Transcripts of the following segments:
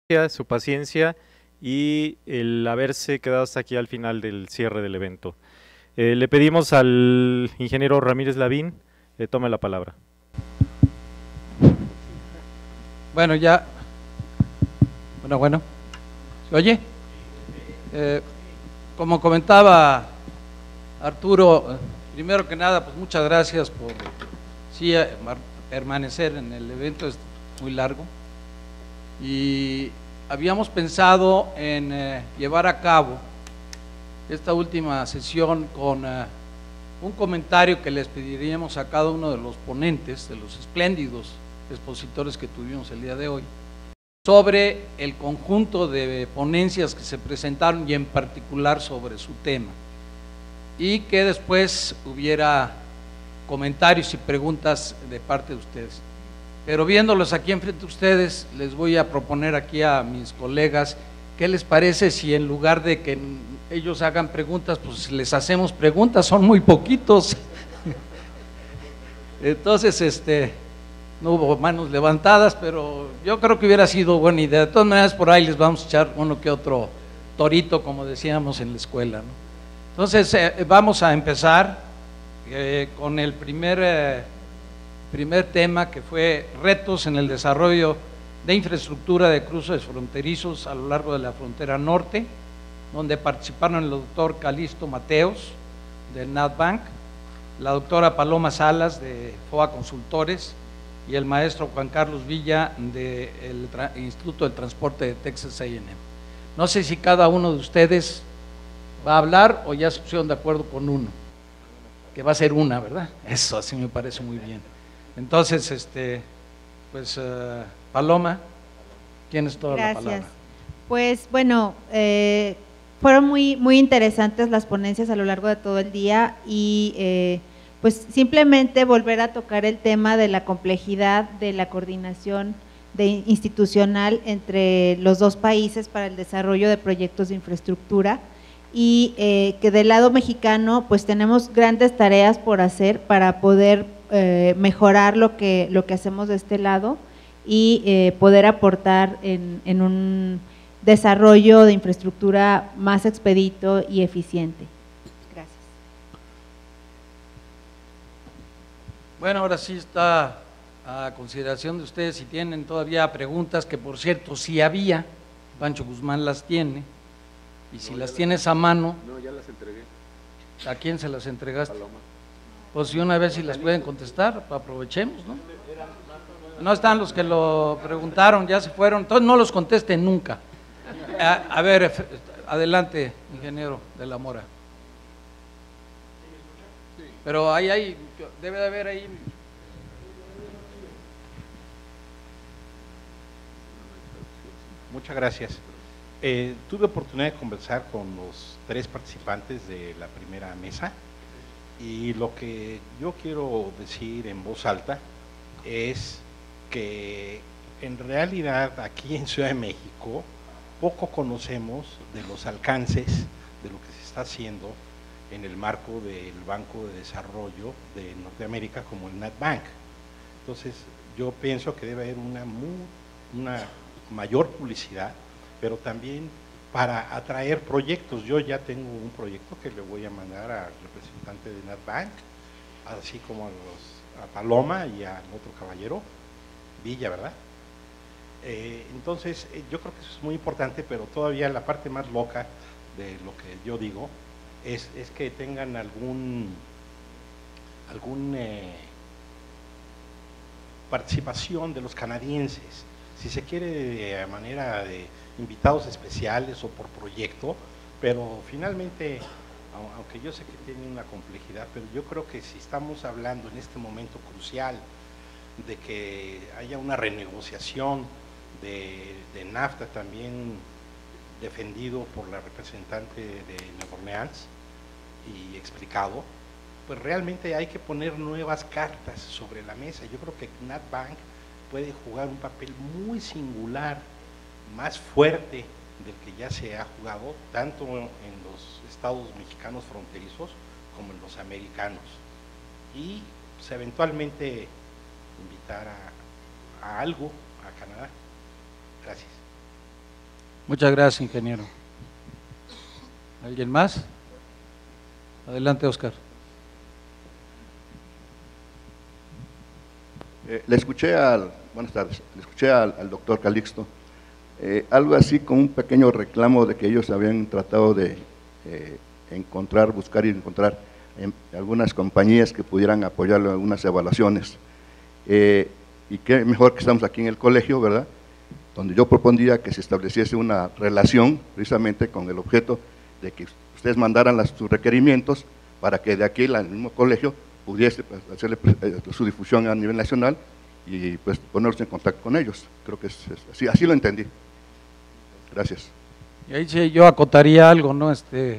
su paciencia y el haberse quedado hasta aquí al final del cierre del evento. Le pedimos al ingeniero Ramírez Lavín, tome la palabra. Bueno, ya. Bueno. ¿Se oye? Como comentaba Arturo, primero que nada, pues muchas gracias por permanecer en el evento, es muy largo. Y habíamos pensado en llevar a cabo esta última sesión con un comentario que les pediríamos a cada uno de los ponentes, de los espléndidos expositores que tuvimos el día de hoy, sobre el conjunto de ponencias que se presentaron y en particular sobre su tema, y que después hubiera comentarios y preguntas de parte de ustedes. Pero viéndolos aquí enfrente de ustedes, les voy a proponer aquí a mis colegas, ¿qué les parece si en lugar de que ellos hagan preguntas, pues les hacemos preguntas? Son muy poquitos. Entonces, no hubo manos levantadas, pero yo creo que hubiera sido buena idea. De todas maneras, por ahí les vamos a echar uno que otro torito, como decíamos en la escuela, ¿no? Entonces, vamos a empezar con el primer tema, que fue retos en el desarrollo de infraestructura de cruces fronterizos a lo largo de la frontera norte, donde participaron el doctor Calixto Mateos del NatBank, la doctora Paloma Salas de FOA Consultores y el maestro Juan Carlos Villa del Instituto del Transporte de Texas A&M. No sé si cada uno de ustedes va a hablar o ya se pusieron de acuerdo con uno, que va a ser una, ¿verdad? Eso así me parece muy bien. Entonces, Paloma, tienes toda la palabra. Pues bueno, fueron muy interesantes las ponencias a lo largo de todo el día y pues simplemente volver a tocar el tema de la complejidad de la coordinación institucional entre los dos países para el desarrollo de proyectos de infraestructura y que del lado mexicano pues tenemos grandes tareas por hacer para poder mejorar lo que hacemos de este lado y poder aportar en un desarrollo de infraestructura más expedito y eficiente. Gracias. Bueno, ahora sí está a consideración de ustedes si tienen todavía preguntas, que por cierto sí había, Pancho Guzmán las tiene, y si las tienes a mano. No, ya las entregué. ¿A quién se las entregaste? Paloma. Pues si una vez si las pueden contestar, aprovechemos, ¿no? No están los que lo preguntaron, ya se fueron, entonces no los contesten nunca. A ver, adelante, ingeniero de la Mora. Pero debe de haber ahí. Muchas gracias. Tuve oportunidad de conversar con los 3 participantes de la primera mesa y lo que yo quiero decir en voz alta es que en realidad aquí en Ciudad de México poco conocemos de los alcances de lo que se está haciendo en el marco del Banco de Desarrollo de Norteamérica como el NatBank. Entonces yo pienso que debe haber una mayor publicidad, pero también para atraer proyectos. Yo ya tengo un proyecto que le voy a mandar al representante de NatBank, así como a Paloma y al otro caballero, Villa, ¿verdad? Entonces, yo creo que eso es muy importante, pero todavía la parte más loca de lo que yo digo es que tengan algún participación de los canadienses, si se quiere de manera de invitados especiales o por proyecto, pero finalmente, aunque yo sé que tiene una complejidad, pero yo creo que si estamos hablando en este momento crucial de que haya una renegociación de NAFTA, también defendido por la representante de Nueva Orleans y explicado, pues realmente hay que poner nuevas cartas sobre la mesa. Yo creo que NatBank puede jugar un papel muy singular, más fuerte del que ya se ha jugado, tanto en los estados mexicanos fronterizos como en los americanos. Y pues, eventualmente invitar a algo a Canadá. Gracias. Muchas gracias, ingeniero. ¿Alguien más? Adelante, Oscar. Buenas tardes, le escuché al doctor Calixto, algo así como un pequeño reclamo de que ellos habían tratado de buscar y encontrar algunas compañías que pudieran apoyarlo en algunas evaluaciones. Y qué mejor que estamos aquí en el colegio, ¿verdad?, donde yo propondría que se estableciese una relación precisamente con el objeto de que ustedes mandaran sus requerimientos para que de aquí el mismo colegio pudiese hacerle su difusión a nivel nacional y pues ponerse en contacto con ellos. Creo que así lo entendí. Gracias. Y ahí sí yo acotaría algo, ¿no?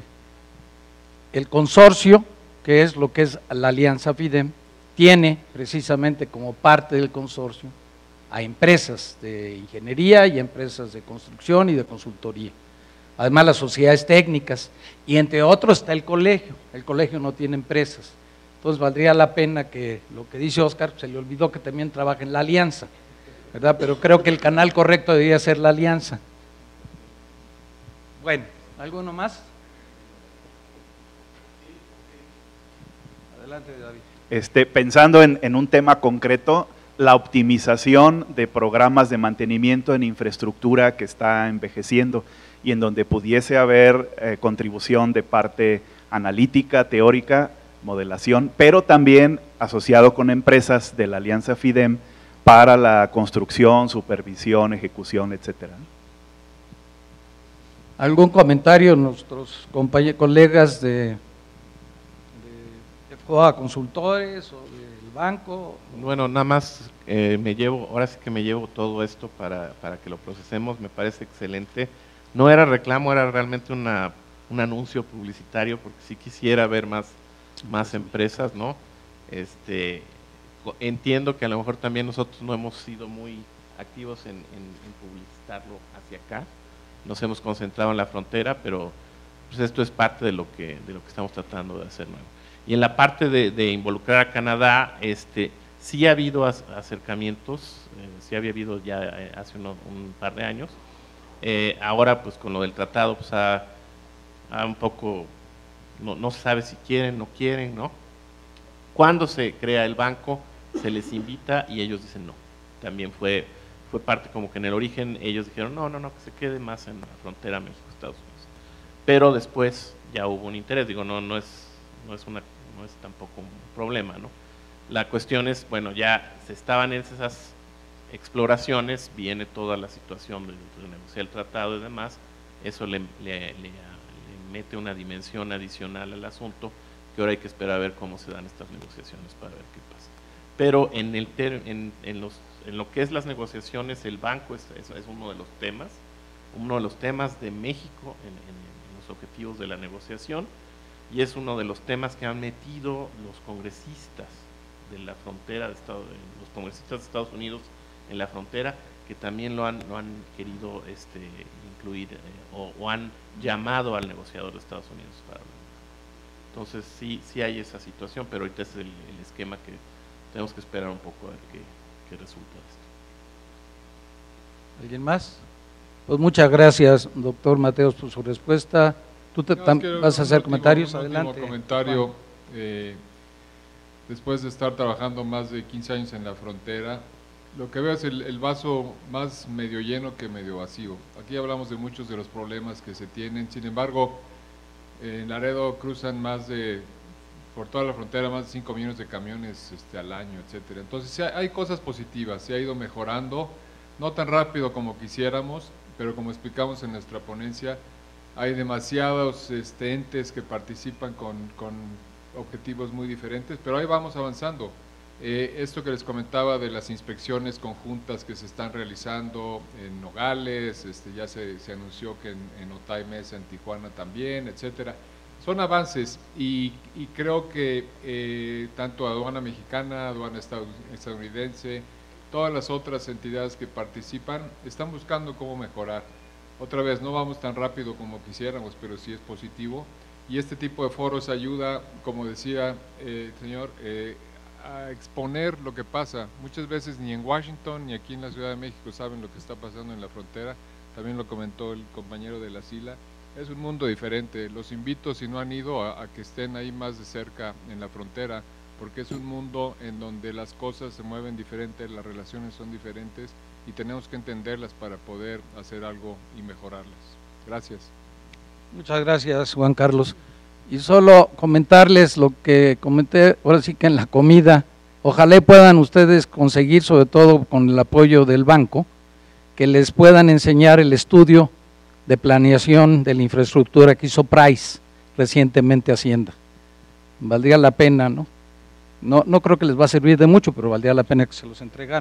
El consorcio, que es lo que es la Alianza FIDEM, tiene precisamente como parte del consorcio a empresas de ingeniería y empresas de construcción y de consultoría. Además las sociedades técnicas y entre otros está el colegio no tiene empresas. Entonces valdría la pena que lo que dice Oscar, se le olvidó que también trabaja en la alianza, ¿verdad? Pero creo que el canal correcto debería ser la alianza. Bueno, ¿alguno más? Adelante, David. Pensando en un tema concreto, la optimización de programas de mantenimiento en infraestructura que está envejeciendo y en donde pudiese haber contribución de parte analítica, teórica, modelación, pero también asociado con empresas de la Alianza FIDEM para la construcción, supervisión, ejecución, etcétera. ¿Algún comentario nuestros colegas de FOA Consultores o del banco? Bueno, nada más ahora sí que me llevo todo esto para que lo procesemos, me parece excelente. No era reclamo, era realmente un anuncio publicitario, porque sí quisiera ver más empresas, ¿no? Entiendo que a lo mejor también nosotros no hemos sido muy activos en publicitarlo hacia acá, nos hemos concentrado en la frontera, pero pues esto es parte de lo que estamos tratando de hacer, ¿no? Y en la parte de involucrar a Canadá, sí ha habido acercamientos, sí había habido ya hace un par de años. Ahora pues con lo del tratado pues ha un poco, no se sabe si quieren, no quieren, ¿no? Cuando se crea el banco se les invita y ellos dicen no. También fue parte como que en el origen ellos dijeron no, que se quede más en la frontera México-Estados Unidos. Pero después ya hubo un interés, digo, no es tampoco un problema, ¿no? La cuestión es, bueno, ya se estaban en esas exploraciones, viene toda la situación de negociar el tratado y demás, eso le mete una dimensión adicional al asunto, que ahora hay que esperar a ver cómo se dan estas negociaciones para ver qué pasa. Pero en lo que es las negociaciones, el banco es uno de los temas de México en los objetivos de la negociación, y es uno de los temas que han metido los congresistas de la frontera los congresistas de Estados Unidos en la frontera, que también lo han querido incluir o han llamado al negociador de Estados Unidos para hablar. Entonces sí hay esa situación, pero ahorita es el esquema que tenemos que esperar un poco a ver qué resulta de esto. ¿Alguien más? Pues muchas gracias, doctor Mateos, por su respuesta. ¿Tú vas a hacer comentarios? Adelante. Un comentario. Después de estar trabajando más de 15 años en la frontera, lo que veo es el vaso más medio lleno que medio vacío. Aquí hablamos de muchos de los problemas que se tienen, sin embargo, en Laredo cruzan por toda la frontera más de 5 millones de camiones al año, etcétera. Entonces sí, hay cosas positivas, se ha ido mejorando, no tan rápido como quisiéramos, pero como explicamos en nuestra ponencia, hay demasiados entes que participan con objetivos muy diferentes, pero ahí vamos avanzando. Esto que les comentaba de las inspecciones conjuntas que se están realizando en Nogales, ya se anunció que en Otay Mesa, en Tijuana también, etcétera. Son avances y creo que tanto aduana mexicana, aduana estadounidense, todas las otras entidades que participan están buscando cómo mejorar. Otra vez, no vamos tan rápido como quisiéramos, pero sí es positivo. Y este tipo de foros ayuda, como decía el señor, a exponer lo que pasa. Muchas veces ni en Washington ni aquí en la Ciudad de México saben lo que está pasando en la frontera. también lo comentó el compañero de la SILA, es un mundo diferente. Los invito, si no han ido, a que estén ahí más de cerca en la frontera, porque es un mundo en donde las cosas se mueven diferente, las relaciones son diferentes y tenemos que entenderlas para poder hacer algo y mejorarlas. Gracias. Muchas gracias, Juan Carlos. Y solo comentarles lo que comenté ahora sí que en la comida, ojalá puedan ustedes conseguir, sobre todo con el apoyo del banco, que les puedan enseñar el estudio de planeación de la infraestructura que hizo Price recientemente Hacienda. Valdría la pena, ¿no? No creo que les va a servir de mucho, pero valdría la pena que se los entregara.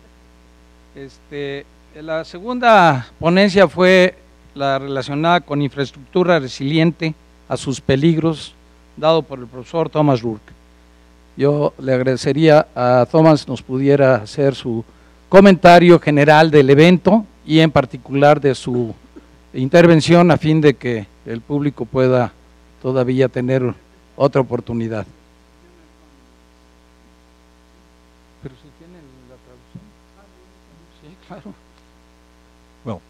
La segunda ponencia fue la relacionada con infraestructura resiliente a sus peligros, dado por el profesor Thomas Rourke. Yo le agradecería a Thomas nos pudiera hacer su comentario general del evento y en particular de su intervención a fin de que el público pueda todavía tener otra oportunidad. Pero si tiene la traducción. Sí, claro. Well,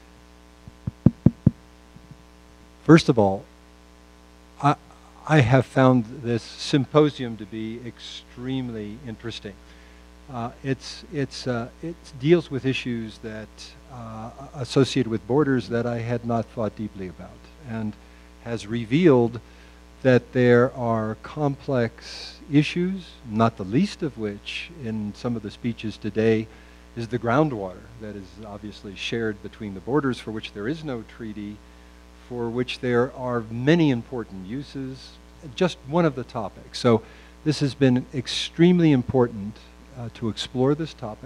first of all, I have found this symposium to be extremely interesting. It deals with issues that associated with borders that I had not thought deeply about, and has revealed that there are complex issues, not the least of which in some of the speeches today is the groundwater that is obviously shared between the borders, for which there is no treaty, for which there are many important uses, just one of the topics. So this has been extremely important to explore this topic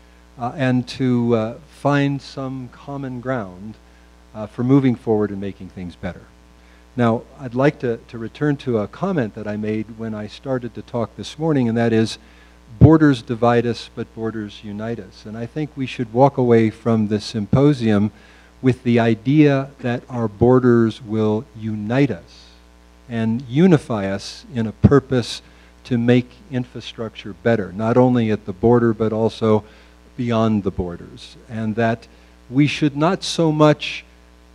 and to find some common ground for moving forward and making things better. Now, I'd like to return to a comment that I made when I started to talk this morning, and that is, borders divide us, but borders unite us. And I think we should walk away from this symposium with the idea that our borders will unite us and unify us in a purpose to make infrastructure better, not only at the border, but also beyond the borders. And that we should not so much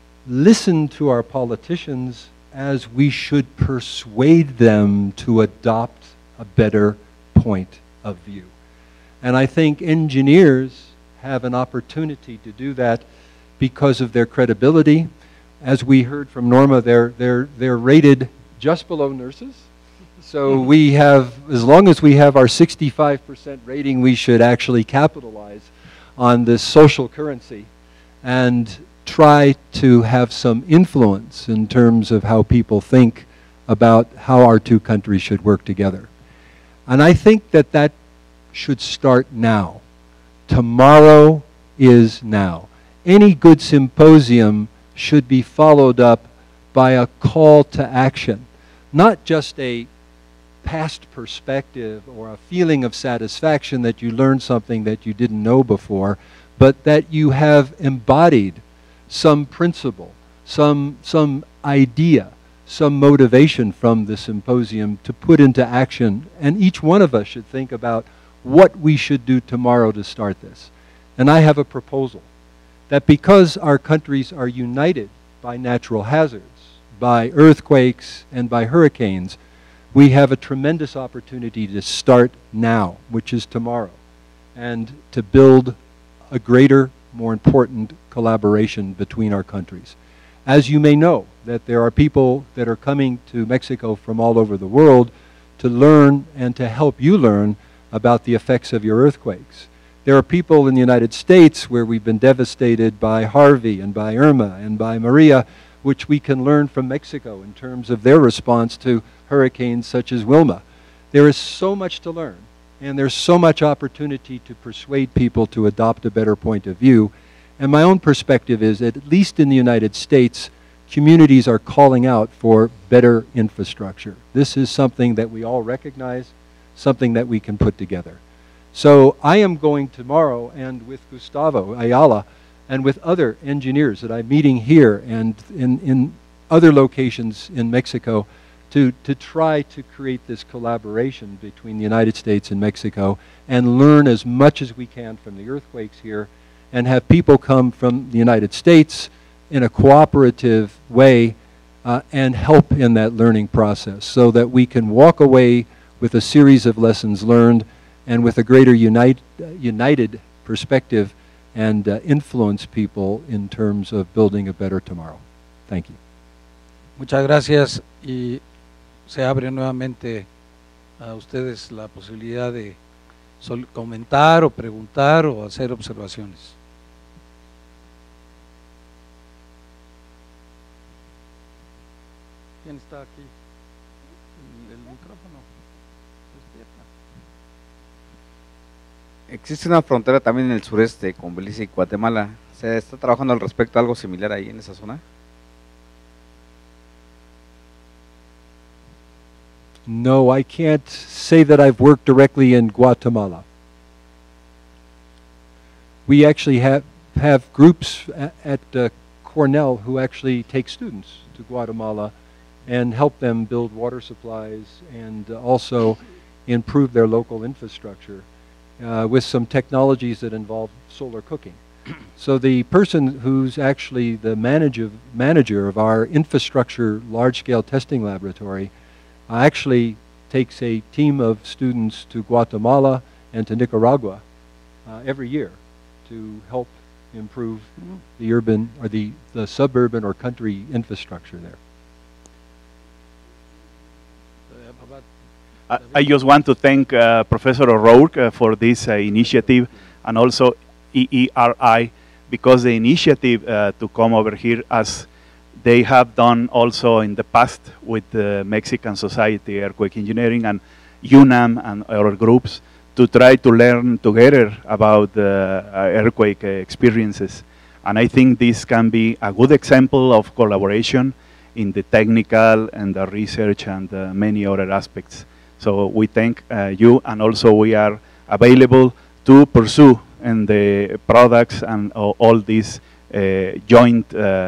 listen to our politicians as we should persuade them to adopt a better point of view. And I think engineers have an opportunity to do that because of their credibility. As we heard from Norma, they're rated just below nurses. So we have, as long as we have our 65% rating, we should actually capitalize on this social currency and try to have some influence in terms of how people think about how our two countries should work together. And I think that that should start now. Tomorrow is now. Any good symposium should be followed up by a call to action, not just a past perspective or a feeling of satisfaction that you learned something that you didn't know before, but that you have embodied some principle, some idea, some motivation from the symposium to put into action. And each one of us should think about what we should do tomorrow to start this. And I have a proposal that because our countries are united by natural hazards, by earthquakes and by hurricanes, we have a tremendous opportunity to start now, which is tomorrow, and to build a greater, more important collaboration between our countries. As you may know, that there are people that are coming to Mexico from all over the world to learn and to help you learn about the effects of your earthquakes. There are people in the United States where we've been devastated by Harvey and by Irma and by Maria, which we can learn from Mexico in terms of their response to hurricanes such as Wilma. There is so much to learn, and there's so much opportunity to persuade people to adopt a better point of view. And my own perspective is that, at least in the United States, communities are calling out for better infrastructure. This is something that we all recognize, something that we can put together. So I am going tomorrow, and with Gustavo Ayala, and with other engineers that I'm meeting here and in other locations in Mexico, to try to create this collaboration between the United States and Mexico and learn as much as we can from the earthquakes here and have people come from the United States in a cooperative way and help in that learning process so that we can walk away with a series of lessons learned and with a greater united perspective and influence people in terms of building a better tomorrow. Thank you. Muchas gracias, y se abre nuevamente a ustedes la posibilidad de comentar o preguntar o hacer observaciones. ¿Quién está aquí? ¿El micrófono? Existe una frontera también en el sureste con Belice y Guatemala. ¿Se está trabajando al respecto algo similar ahí en esa zona? No, I can't say that I've worked directly in Guatemala. We actually have groups at Cornell who actually take students to Guatemala and help them build water supplies and also improve their local infrastructure with some technologies that involve solar cooking. So the person who's actually the manager of our infrastructure large-scale testing laboratory actually takes a team of students to Guatemala and to Nicaragua every year to help improve the urban or the suburban or country infrastructure there. I just want to thank Professor O'Rourke for this initiative, and also EERI, because the initiative to come over here, as they have done also in the past with the Mexican Society Earthquake Engineering and UNAM and other groups, to try to learn together about earthquake experiences. And I think this can be a good example of collaboration in the technical and the research and many other aspects. So we thank you, and also we are available to pursue in the products and all these joint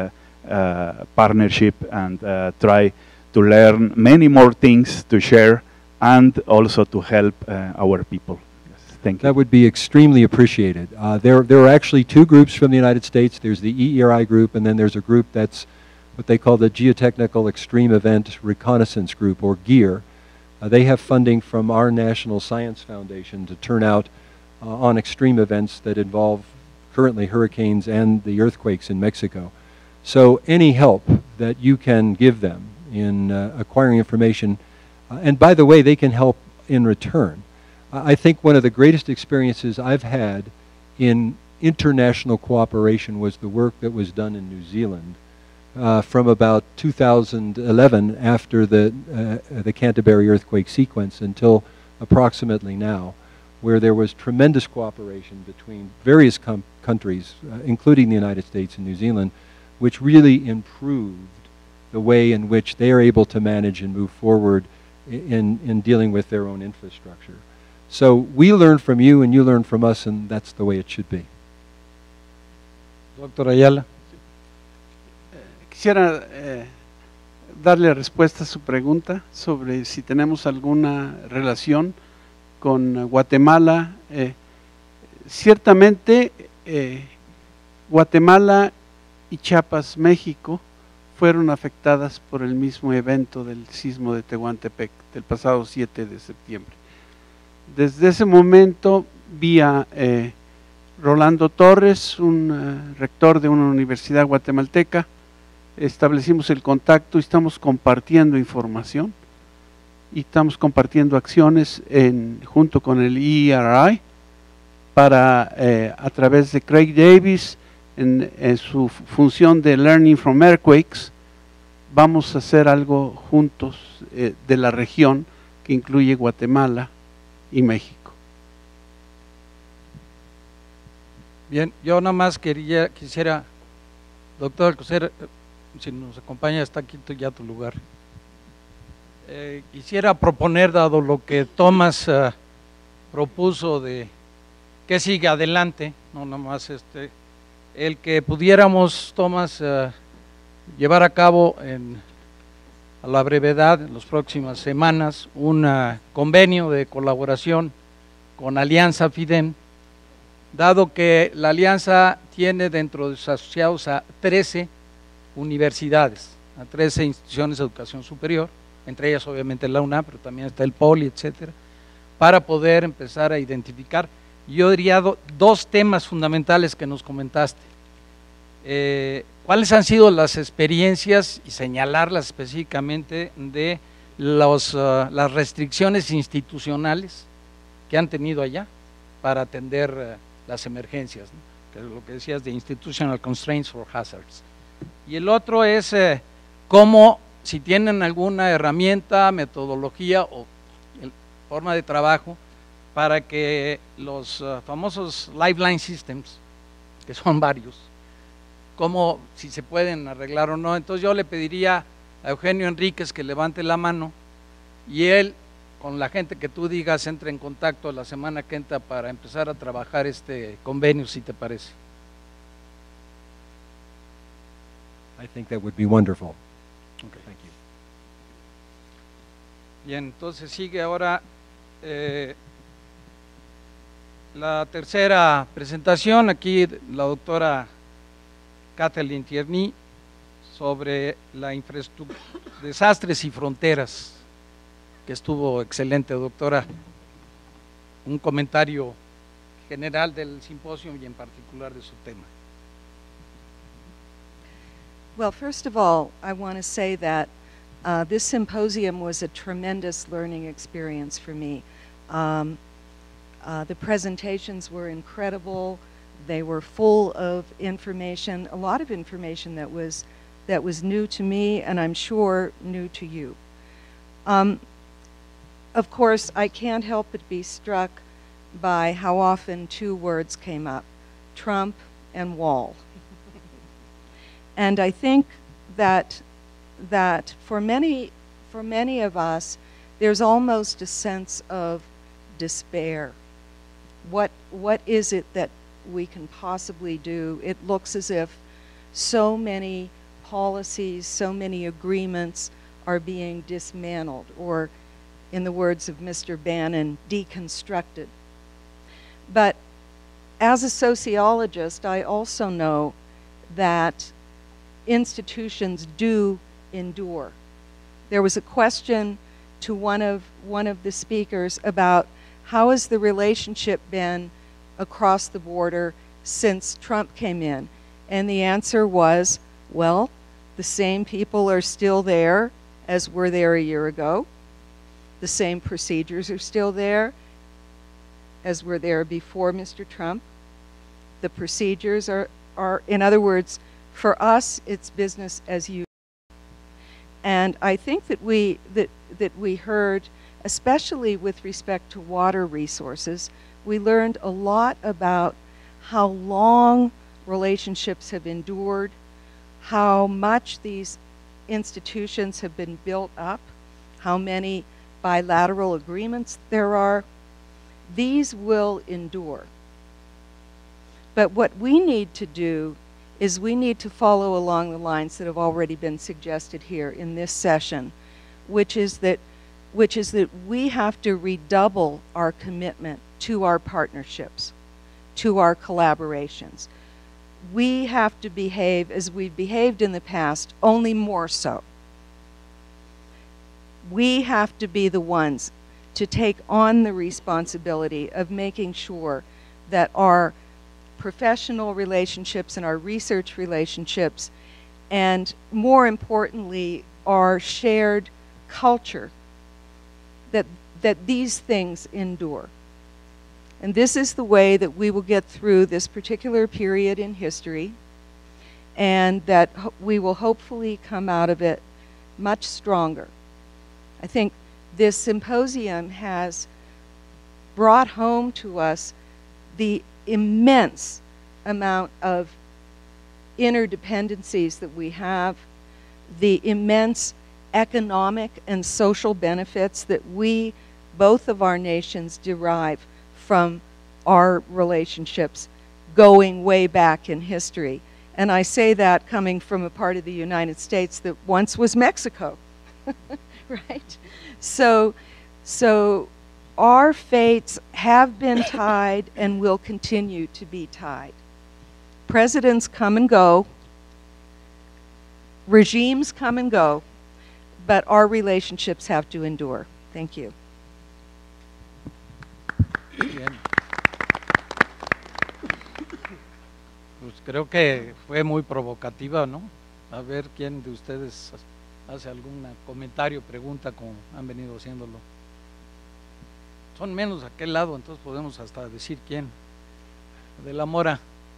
partnership and try to learn many more things to share and also to help our people. Yes, thank you. That would be extremely appreciated. There are actually two groups from the United States. There's the EERI group, and then there's a group that's what they call the Geotechnical Extreme Event Reconnaissance Group, or GEAR. They have funding from our National Science Foundation to turn out on extreme events that involve currently hurricanes and the earthquakes in Mexico. So any help that you can give them in acquiring information, and by the way, they can help in return. I think one of the greatest experiences I've had in international cooperation was the work that was done in New Zealand from about 2011, after the Canterbury earthquake sequence, until approximately now, where there was tremendous cooperation between various countries, including the United States and New Zealand, which really improved the way in which they are able to manage and move forward in dealing with their own infrastructure. So we learn from you and you learn from us, and that's the way it should be. Doctor Ayala. Quisiera darle respuesta a su pregunta sobre si tenemos alguna relación con Guatemala. Ciertamente Guatemala y Chiapas, México, fueron afectadas por el mismo evento del sismo de Tehuantepec del pasado 7 de septiembre. Desde ese momento, vía Rolando Torres, un rector de una universidad guatemalteca, establecimos el contacto y estamos compartiendo información y estamos compartiendo acciones junto con el EERI para, a través de Craig Davis, en su función de Learning from Earthquakes, vamos a hacer algo juntos de la región que incluye Guatemala y México. Bien, yo nada más quisiera, doctor Alcocer, si nos acompaña, está aquí ya tu lugar. Quisiera proponer, dado lo que Tomás propuso de que siga adelante, no nada más el que pudiéramos, Tomás, llevar a cabo a la brevedad, en las próximas semanas, un convenio de colaboración con Alianza FIDEM dado que la alianza tiene dentro de sus asociados a 13 universidades, a 13 instituciones de educación superior, entre ellas obviamente la UNAM, pero también está el POLI, etcétera, para poder empezar a identificar, yo diría, dos temas fundamentales que nos comentaste. ¿Cuáles han sido las experiencias, y señalarlas específicamente, de las restricciones institucionales que han tenido allá para atender las emergencias, ¿no? Que es lo que decías de institutional constraints for hazards? Y el otro es cómo, si tienen alguna herramienta, metodología o forma de trabajo para que los famosos lifeline systems, que son varios, cómo, si se pueden arreglar o no. Entonces yo le pediría a Eugenio Enríquez que levante la mano y él, con la gente que tú digas, entre en contacto la semana que entra para empezar a trabajar este convenio, si te parece. I think that would be wonderful. Okay. Thank you. Bien, entonces sigue ahora la tercera presentación, aquí la doctora Kathleen Tierney, sobre la infraestructura, desastres y fronteras, que estuvo excelente, doctora. Un comentario general del simposio y en particular de su tema. Well, first of all, I want to say that this symposium was a tremendous learning experience for me. The presentations were incredible. They were full of information, a lot of information that was new to me, and I'm sure new to you. Of course, I can't help but be struck by how often two words came up: Trump and wall. And I think that for many of us, there's almost a sense of despair. What is it that we can possibly do? It looks as if so many policies, so many agreements are being dismantled, or, in the words of Mr. Bannon, deconstructed. But as a sociologist, I also know that institutions do endure. There was a question to one of the speakers about how has the relationship been across the border since Trump came in, and the answer was, well, the same people are still there as were there a year ago. The same procedures are still there as were there before Mr. Trump. The procedures are in other words, for us, it's business as usual. And I think that we heard, especially with respect to water resources, we learned a lot about how long relationships have endured, how much these institutions have been built up, how many bilateral agreements there are. These will endure. But what we need to do is we need to follow along the lines that have already been suggested here in this session, which is that we have to redouble our commitment to our partnerships, to our collaborations. We have to behave as we've behaved in the past, only more so. We have to be the ones to take on the responsibility of making sure that our professional relationships and our research relationships, and more importantly, our shared culture, that these things endure. And this is the way that we will get through this particular period in history, and that we will hopefully come out of it much stronger. I think this symposium has brought home to us the immense amount of interdependencies that we have, the immense economic and social benefits that we, both of our nations, derive from our relationships going way back in history. And I say that coming from a part of the United States that once was Mexico, right? So our fates have been tied and will continue to be tied. Presidents come and go, regimes come and go, but our relationships have to endure. Thank you. Bien. Pues creo que fue muy provocativa, ¿no? A ver quién de ustedes hace algún comentario, pregunta, como han venido haciéndolo. Son menos a aquel lado, entonces podemos hasta decir quién. De la Mora.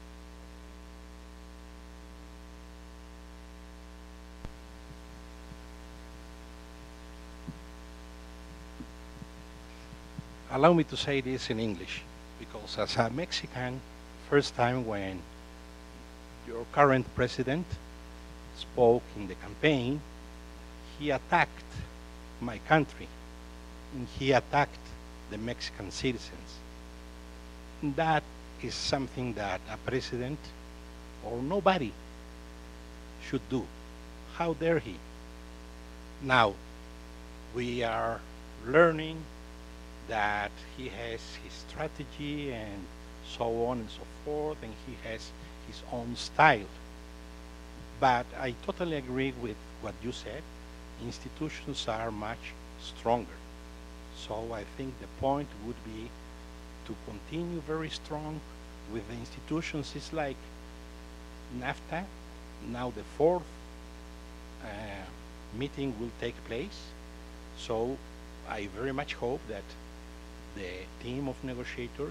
Allow me to say this in English, because as a Mexican, first time when your current president spoke in the campaign, he attacked my country, and he attacked the Mexican citizens. That is something that a president or nobody should do. How dare he? Now, we are learning that he has his strategy and so on and so forth, and he has his own style. But I totally agree with what you said. Institutions are much stronger. So I think the point would be to continue very strong with the institutions. It's like NAFTA. Now the fourth meeting will take place. So I very much hope that the team of negotiators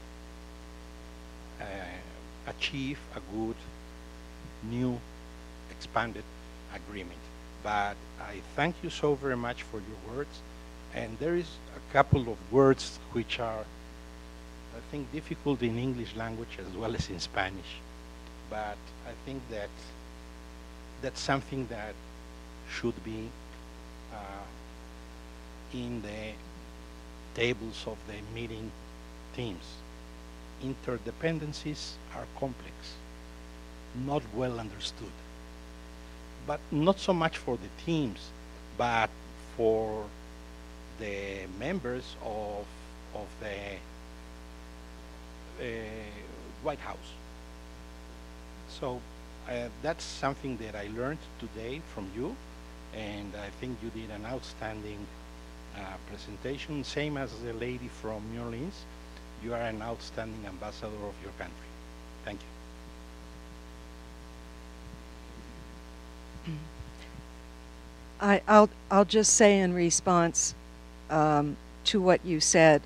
achieve a good, new, expanded agreement. But I thank you so very much for your words. And there is a couple of words which are, I think, difficult in English language as well as in Spanish. But I think that that's something that should be in the tables of the meeting teams. Interdependencies are complex, not well understood. But not so much for the teams, but for the members of the White House. So that's something that I learned today from you, and I think you did an outstanding presentation, same as the lady from New Orleans. You are an outstanding ambassador of your country. Thank you. I'll just say in response to what you said,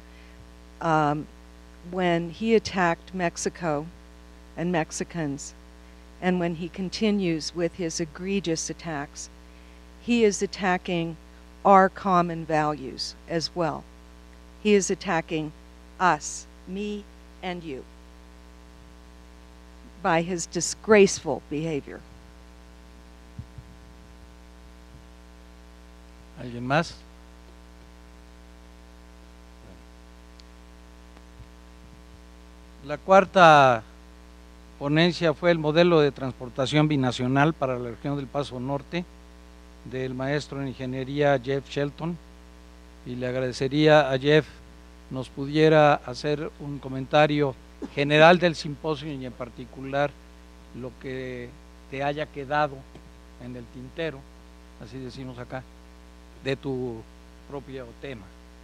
when he attacked Mexico and Mexicans, and when he continues with his egregious attacks, he is attacking our common values as well. He is attacking us, me and you, by his disgraceful behavior. ¿Alguien más? La cuarta ponencia fue el modelo de transportación binacional para la región del Paso Norte, del maestro en ingeniería Jeff Shelton, y le agradecería a Jeff nos pudiera hacer un comentario general del simposio y en particular lo que te haya quedado en el tintero, así decimos acá, de tu propio tema.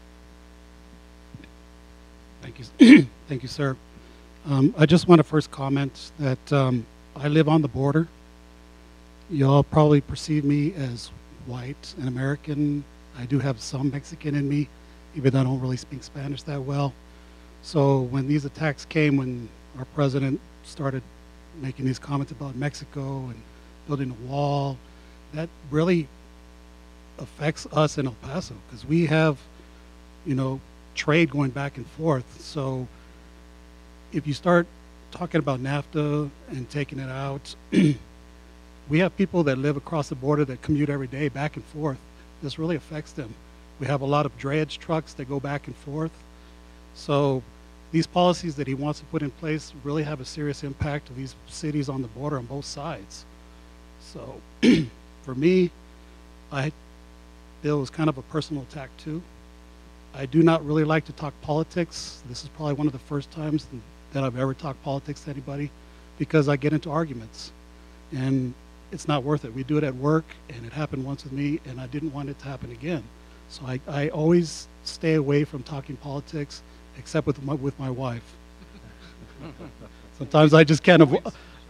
Thank you, thank you, sir. I just want to first comment that I live on the border. You all probably perceive me as white and American. I do have some Mexican in me, even though I don't really speak Spanish that well. So when these attacks came, when our president started making these comments about Mexico and building a wall, that really affects us in El Paso, because we have, you know, trade going back and forth. So if you start talking about NAFTA and taking it out, we have people that live across the border that commute every day back and forth. This really affects them. We have a lot of dredge trucks that go back and forth. So these policies that he wants to put in place really have a serious impact to these cities on the border on both sides. So for me, I feel it was kind of a personal attack too. I do not really like to talk politics. This is probably one of the first times that I've ever talked politics to anybody, because I get into arguments, and it's not worth it. We do it at work, and it happened once with me, and I didn't want it to happen again. So I always stay away from talking politics, except with my wife. Sometimes I just can't avoid.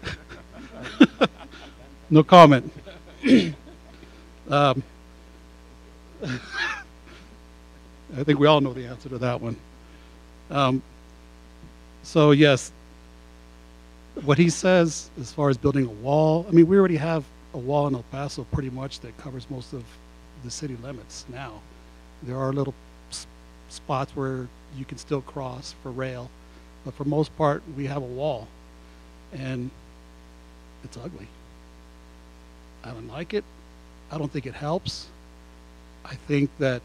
No comment. I think we all know the answer to that one. So yes, what he says as far as building a wall, I mean, we already have a wall in El Paso pretty much that covers most of the city limits now. There are little spots where you can still cross for rail, but for most part, we have a wall, and it's ugly. I don't like it. I don't think it helps. I think that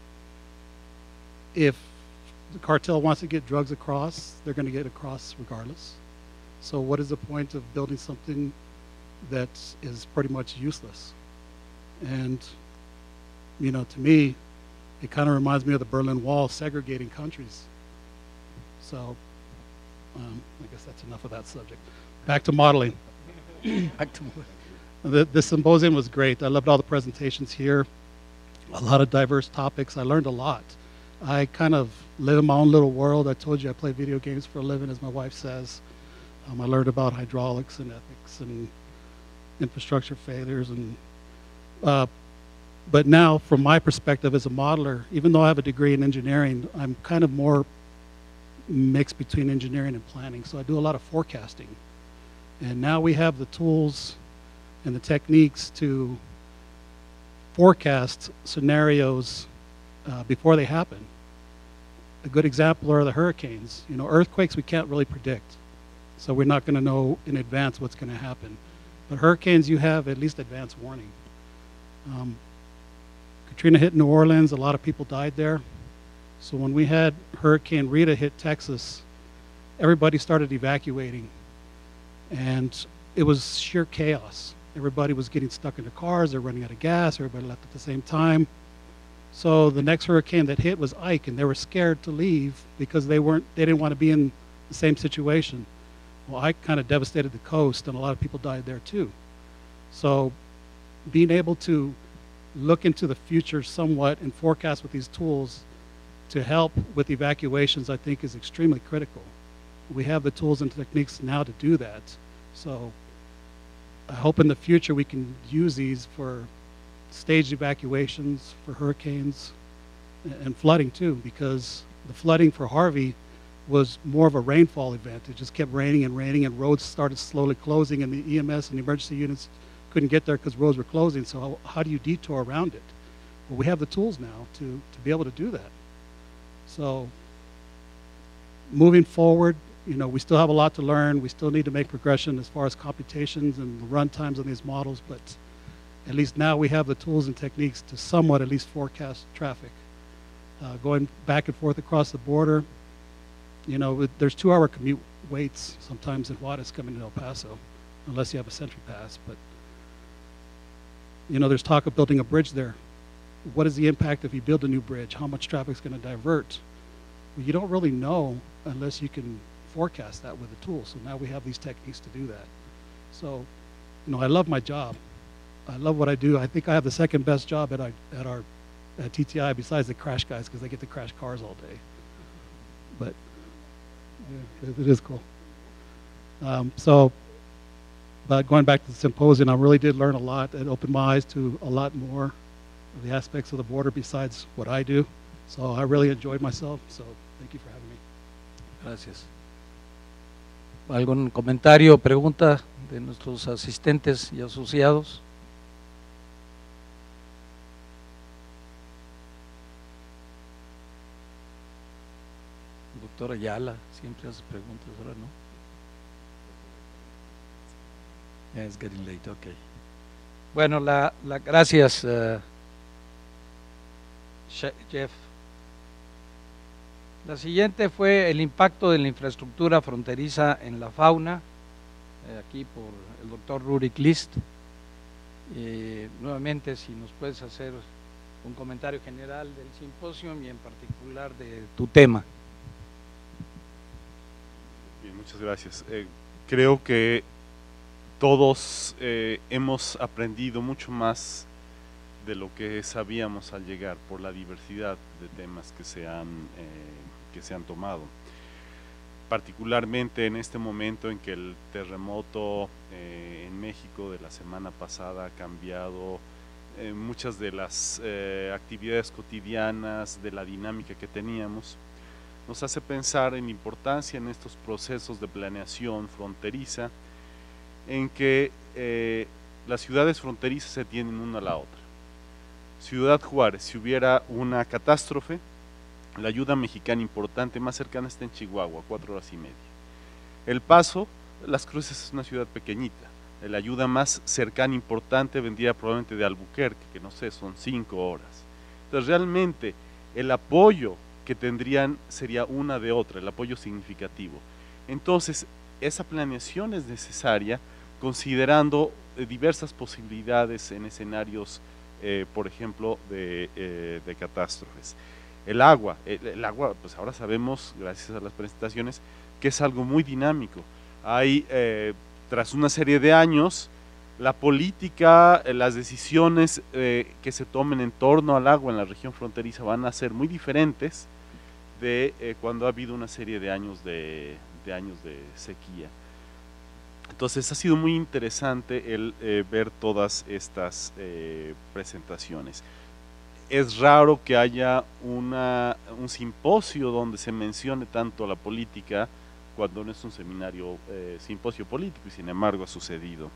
if the cartel wants to get drugs across, they're going to get across regardless. So what is the point of building something that is pretty much useless? And, you know, to me, it kind of reminds me of the Berlin Wall segregating countries. So I guess that's enough of that subject. Back to modeling. Back to the symposium was great. I loved all the presentations here. A lot of diverse topics. I learned a lot. I kind of live in my own little world. I told you I play video games for a living, as my wife says. I learned about hydraulics and ethics and infrastructure failures. And but now, from my perspective as a modeler, even though I have a degree in engineering, I'm kind of more mixed between engineering and planning. So I do a lot of forecasting. And now we have the tools and the techniques to forecast scenarios before they happen. A good example are the hurricanes. You know, earthquakes we can't really predict, so we're not going to know in advance what's going to happen. But hurricanes, you have at least advance warning. Katrina hit New Orleans, a lot of people died there. So when we had Hurricane Rita hit Texas, everybody started evacuating, and it was sheer chaos. Everybody was getting stuck in their cars, they're running out of gas, everybody left at the same time. So the next hurricane that hit was Ike, and they were scared to leave because they didn't want to be in the same situation. Well, Ike kind of devastated the coast, and a lot of people died there too. So being able to look into the future somewhat and forecast with these tools to help with evacuations, I think, is extremely critical. We have the tools and techniques now to do that. So I hope in the future we can use these for staged evacuations, for hurricanes, and flooding too, because the flooding for Harvey was more of a rainfall event. It just kept raining, and roads started slowly closing, and the EMS and the emergency units couldn't get there because roads were closing. So how do you detour around it? Well, we have the tools now to be able to do that. So moving forward, you know, we still have a lot to learn. We still need to make progression as far as computations and the run times on these models, but at least now we have the tools and techniques to somewhat at least forecast traffic. Going back and forth across the border, you know, there's 2-hour commute waits sometimes in Juarez coming to El Paso, unless you have a Sentry Pass. But, you know, there's talk of building a bridge there. What is the impact if you build a new bridge? How much traffic is going to divert? Well, you don't really know unless you can forecast that with the tools. So now we have these techniques to do that. So, you know, I love my job. I love what I do. I think I have the second best job at TTI besides the crash guys, because I get to crash cars all day. But yeah, it is cool. But going back to the symposium, I really did learn a lot. It opened my eyes to a lot more of the aspects of the border besides what I do. So I really enjoyed myself. So thank you for having me. Gracias. ¿Algún comentario o pregunta de nuestros asistentes y asociados? Doctora Ayala siempre hace preguntas, ahora no. Yeah, it's getting late, okay. Bueno, gracias, Jeff. La siguiente fue el impacto de la infraestructura fronteriza en la fauna, aquí por el doctor Rurik List. Nuevamente, si nos puedes hacer un comentario general del simposio y en particular de tu tema. Bien, muchas gracias. Creo que todos hemos aprendido mucho más de lo que sabíamos al llegar por la diversidad de temas que se han tomado. Particularmente en este momento en que el terremoto en México de la semana pasada ha cambiado muchas de las actividades cotidianas, de la dinámica que teníamos, nos hace pensar en la importancia en estos procesos de planeación fronteriza, en que las ciudades fronterizas se tienen una a la otra. Ciudad Juárez, si hubiera una catástrofe, la ayuda mexicana importante más cercana está en Chihuahua, 4 horas y media. El Paso, Las Cruces es una ciudad pequeñita, la ayuda más cercana importante vendría probablemente de Albuquerque, que no sé, son 5 horas. Entonces realmente el apoyo que tendrían sería una de otra, el apoyo significativo. Entonces esa planeación es necesaria considerando diversas posibilidades en escenarios, por ejemplo, de catástrofes. El agua, pues ahora sabemos, gracias a las presentaciones, que es algo muy dinámico. Hay, tras una serie de años, la política, las decisiones que se tomen en torno al agua en la región fronteriza van a ser muy diferentes de cuando ha habido una serie de años de sequía. Entonces ha sido muy interesante el ver todas estas presentaciones. Es raro que haya un simposio donde se mencione tanto la política cuando no es un seminario, simposio político, y sin embargo ha sucedido.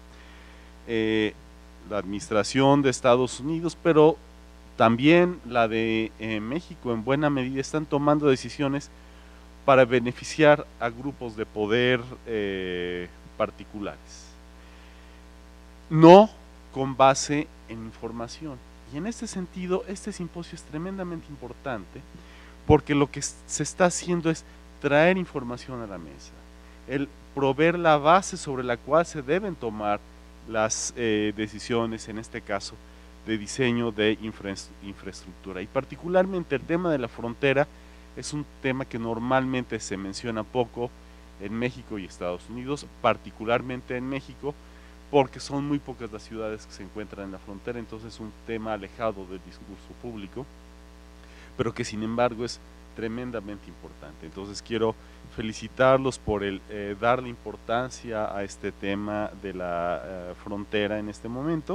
La administración de Estados Unidos, pero también la de México en buena medida están tomando decisiones para beneficiar a grupos de poder particulares, no con base en información. Y en este sentido, este simposio es tremendamente importante porque lo que se está haciendo es traer información a la mesa, el proveer la base sobre la cual se deben tomar las decisiones, en este caso, de diseño de infraestructura. Y particularmente el tema de la frontera es un tema que normalmente se menciona poco en México y Estados Unidos, particularmente en México, porque son muy pocas las ciudades que se encuentran en la frontera, entonces es un tema alejado del discurso público, pero que sin embargo es tremendamente importante. Entonces quiero felicitarlos por el darle importancia a este tema de la frontera en este momento,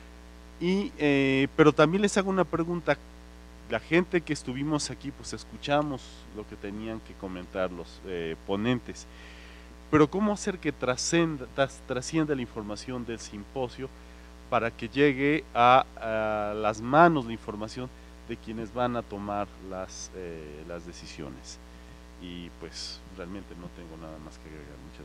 pero también les hago una pregunta. La gente que estuvimos aquí, pues escuchamos lo que tenían que comentar los ponentes, pero ¿cómo hacer que trascienda la información del simposio para que llegue a las manos la información de quienes van a tomar las decisiones? Y pues realmente no tengo nada más que agregar. Muchas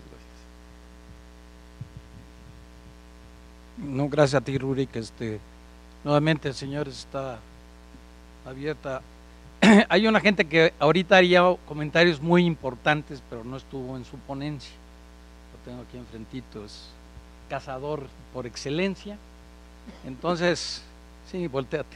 gracias. No, gracias a ti, Rurik. Nuevamente, señores, está abierta. Hay una gente que ahorita haría comentarios muy importantes, pero no estuvo en su ponencia. Lo tengo aquí enfrentito, es cazador por excelencia. Entonces, sí, volteate.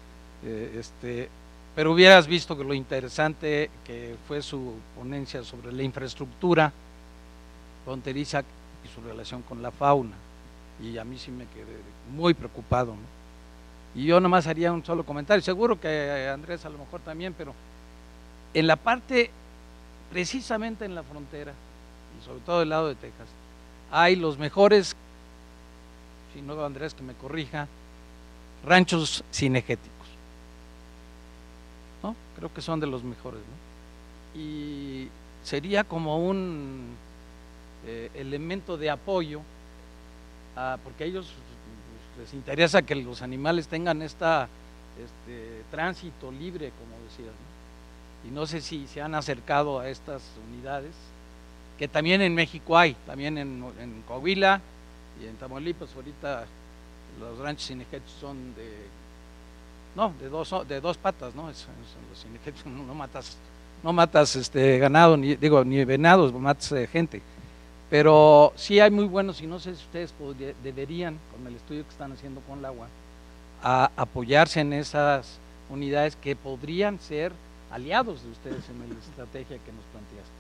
Pero hubieras visto que lo interesante que fue su ponencia sobre la infraestructura fronteriza y su relación con la fauna. Y a mí sí me quedé muy preocupado, ¿no? Y yo nomás haría un solo comentario, seguro que Andrés a lo mejor también, pero en la parte, precisamente en la frontera, y sobre todo del lado de Texas, hay los mejores, si no Andrés que me corrija, ranchos cinegéticos, ¿no? Creo que son de los mejores, ¿no? Y sería como un elemento de apoyo, porque a ellos les interesa que los animales tengan tránsito libre, como decías, ¿no? Y no sé si se han acercado a estas unidades, que también en México hay, también en Coahuila y en Tamaulipas. Ahorita los ranchos cinegéticos son de dos patas, ¿no? Son los cinegéticos, no matas ganado, ni venados, matas gente. Pero sí hay muy buenos, y no sé si ustedes deberían, con el estudio que están haciendo con el agua, a apoyarse en esas unidades que podrían ser aliados de ustedes en la estrategia que nos planteaste.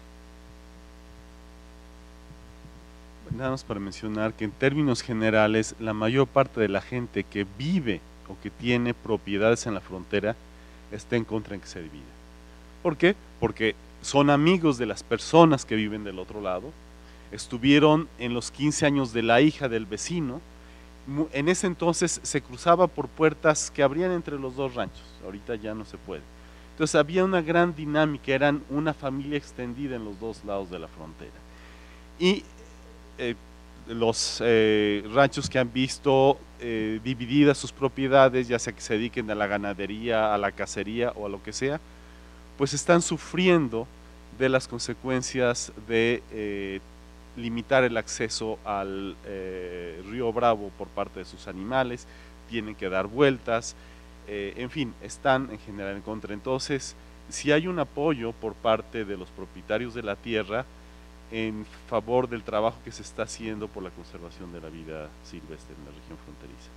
Nada más para mencionar que en términos generales la mayor parte de la gente que vive o que tiene propiedades en la frontera está en contra en que se divida. ¿Por qué? Porque son amigos de las personas que viven del otro lado, estuvieron en los 15 años de la hija del vecino, en ese entonces se cruzaba por puertas que abrían entre los dos ranchos, ahorita ya no se puede. Entonces había una gran dinámica, eran una familia extendida en los dos lados de la frontera. Y los ranchos que han visto divididas sus propiedades, ya sea que se dediquen a la ganadería, a la cacería o a lo que sea, pues están sufriendo de las consecuencias de limitar el acceso al río Bravo por parte de sus animales, tienen que dar vueltas, en fin, están en general en contra. Entonces, si hay un apoyo por parte de los propietarios de la tierra en favor del trabajo que se está haciendo por la conservación de la vida silvestre en la región fronteriza.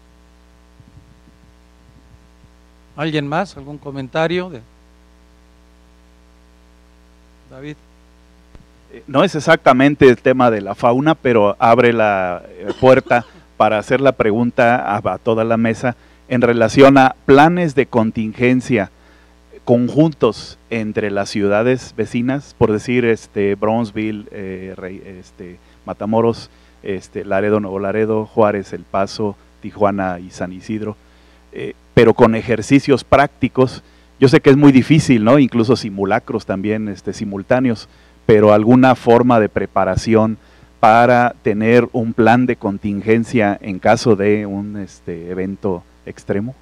¿Alguien más? ¿Algún comentario? David. No es exactamente el tema de la fauna, pero abre la puerta para hacer la pregunta a toda la mesa en relación a planes de contingencia conjuntos entre las ciudades vecinas, por decir Brownsville, Matamoros, Laredo, Nuevo Laredo, Juárez, El Paso, Tijuana y San Isidro, pero con ejercicios prácticos. Yo sé que es muy difícil, ¿no? Incluso simulacros también simultáneos, pero alguna forma de preparación para tener un plan de contingencia en caso de un evento extremo.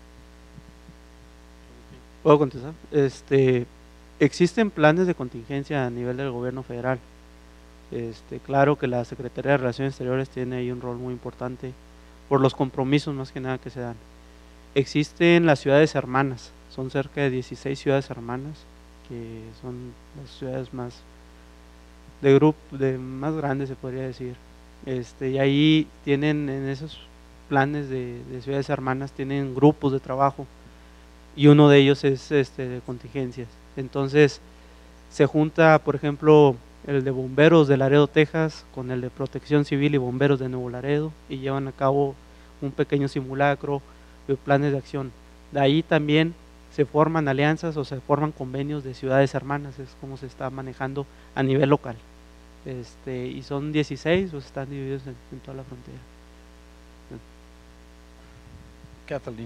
¿Puedo contestar? Existen planes de contingencia a nivel del gobierno federal. Claro que la Secretaría de Relaciones Exteriores tiene ahí un rol muy importante por los compromisos más que nada que se dan. Existen las ciudades hermanas, son cerca de 16 ciudades hermanas, que son las ciudades más más grandes, se podría decir. Y ahí tienen, en esos planes de ciudades hermanas, tienen grupos de trabajo, y uno de ellos es de contingencias. Entonces se junta, por ejemplo, el de bomberos de Laredo, Texas, con el de protección civil y bomberos de Nuevo Laredo, y llevan a cabo un pequeño simulacro de planes de acción. De ahí también se forman alianzas o se forman convenios de ciudades hermanas, es como se está manejando a nivel local. Y son 16, pues están divididos en toda la frontera. Kathleen.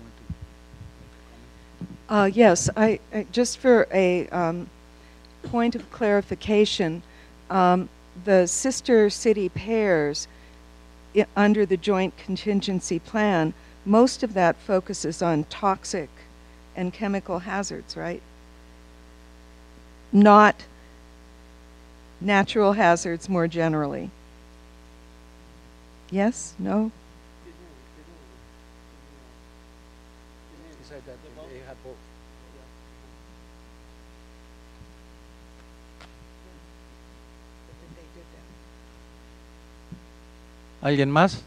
Yes, I just for a point of clarification, the sister city pairs under the Joint Contingency Plan, most of that focuses on toxic and chemical hazards, right? Not natural hazards more generally. Yes? No? ¿Alguien más?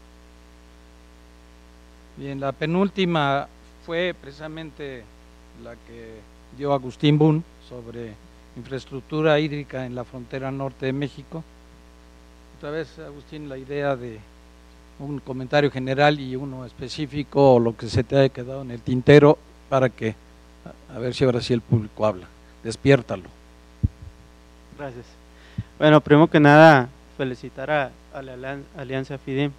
Bien, la penúltima fue precisamente la que dio Agustín Boone sobre infraestructura hídrica en la frontera norte de México. Otra vez, Agustín, la idea de un comentario general y uno específico, o lo que se te haya quedado en el tintero, para que, a ver si ahora sí el público habla. Despiértalo. Gracias. Bueno, primero que nada, felicitar a la Alianza FIDEM.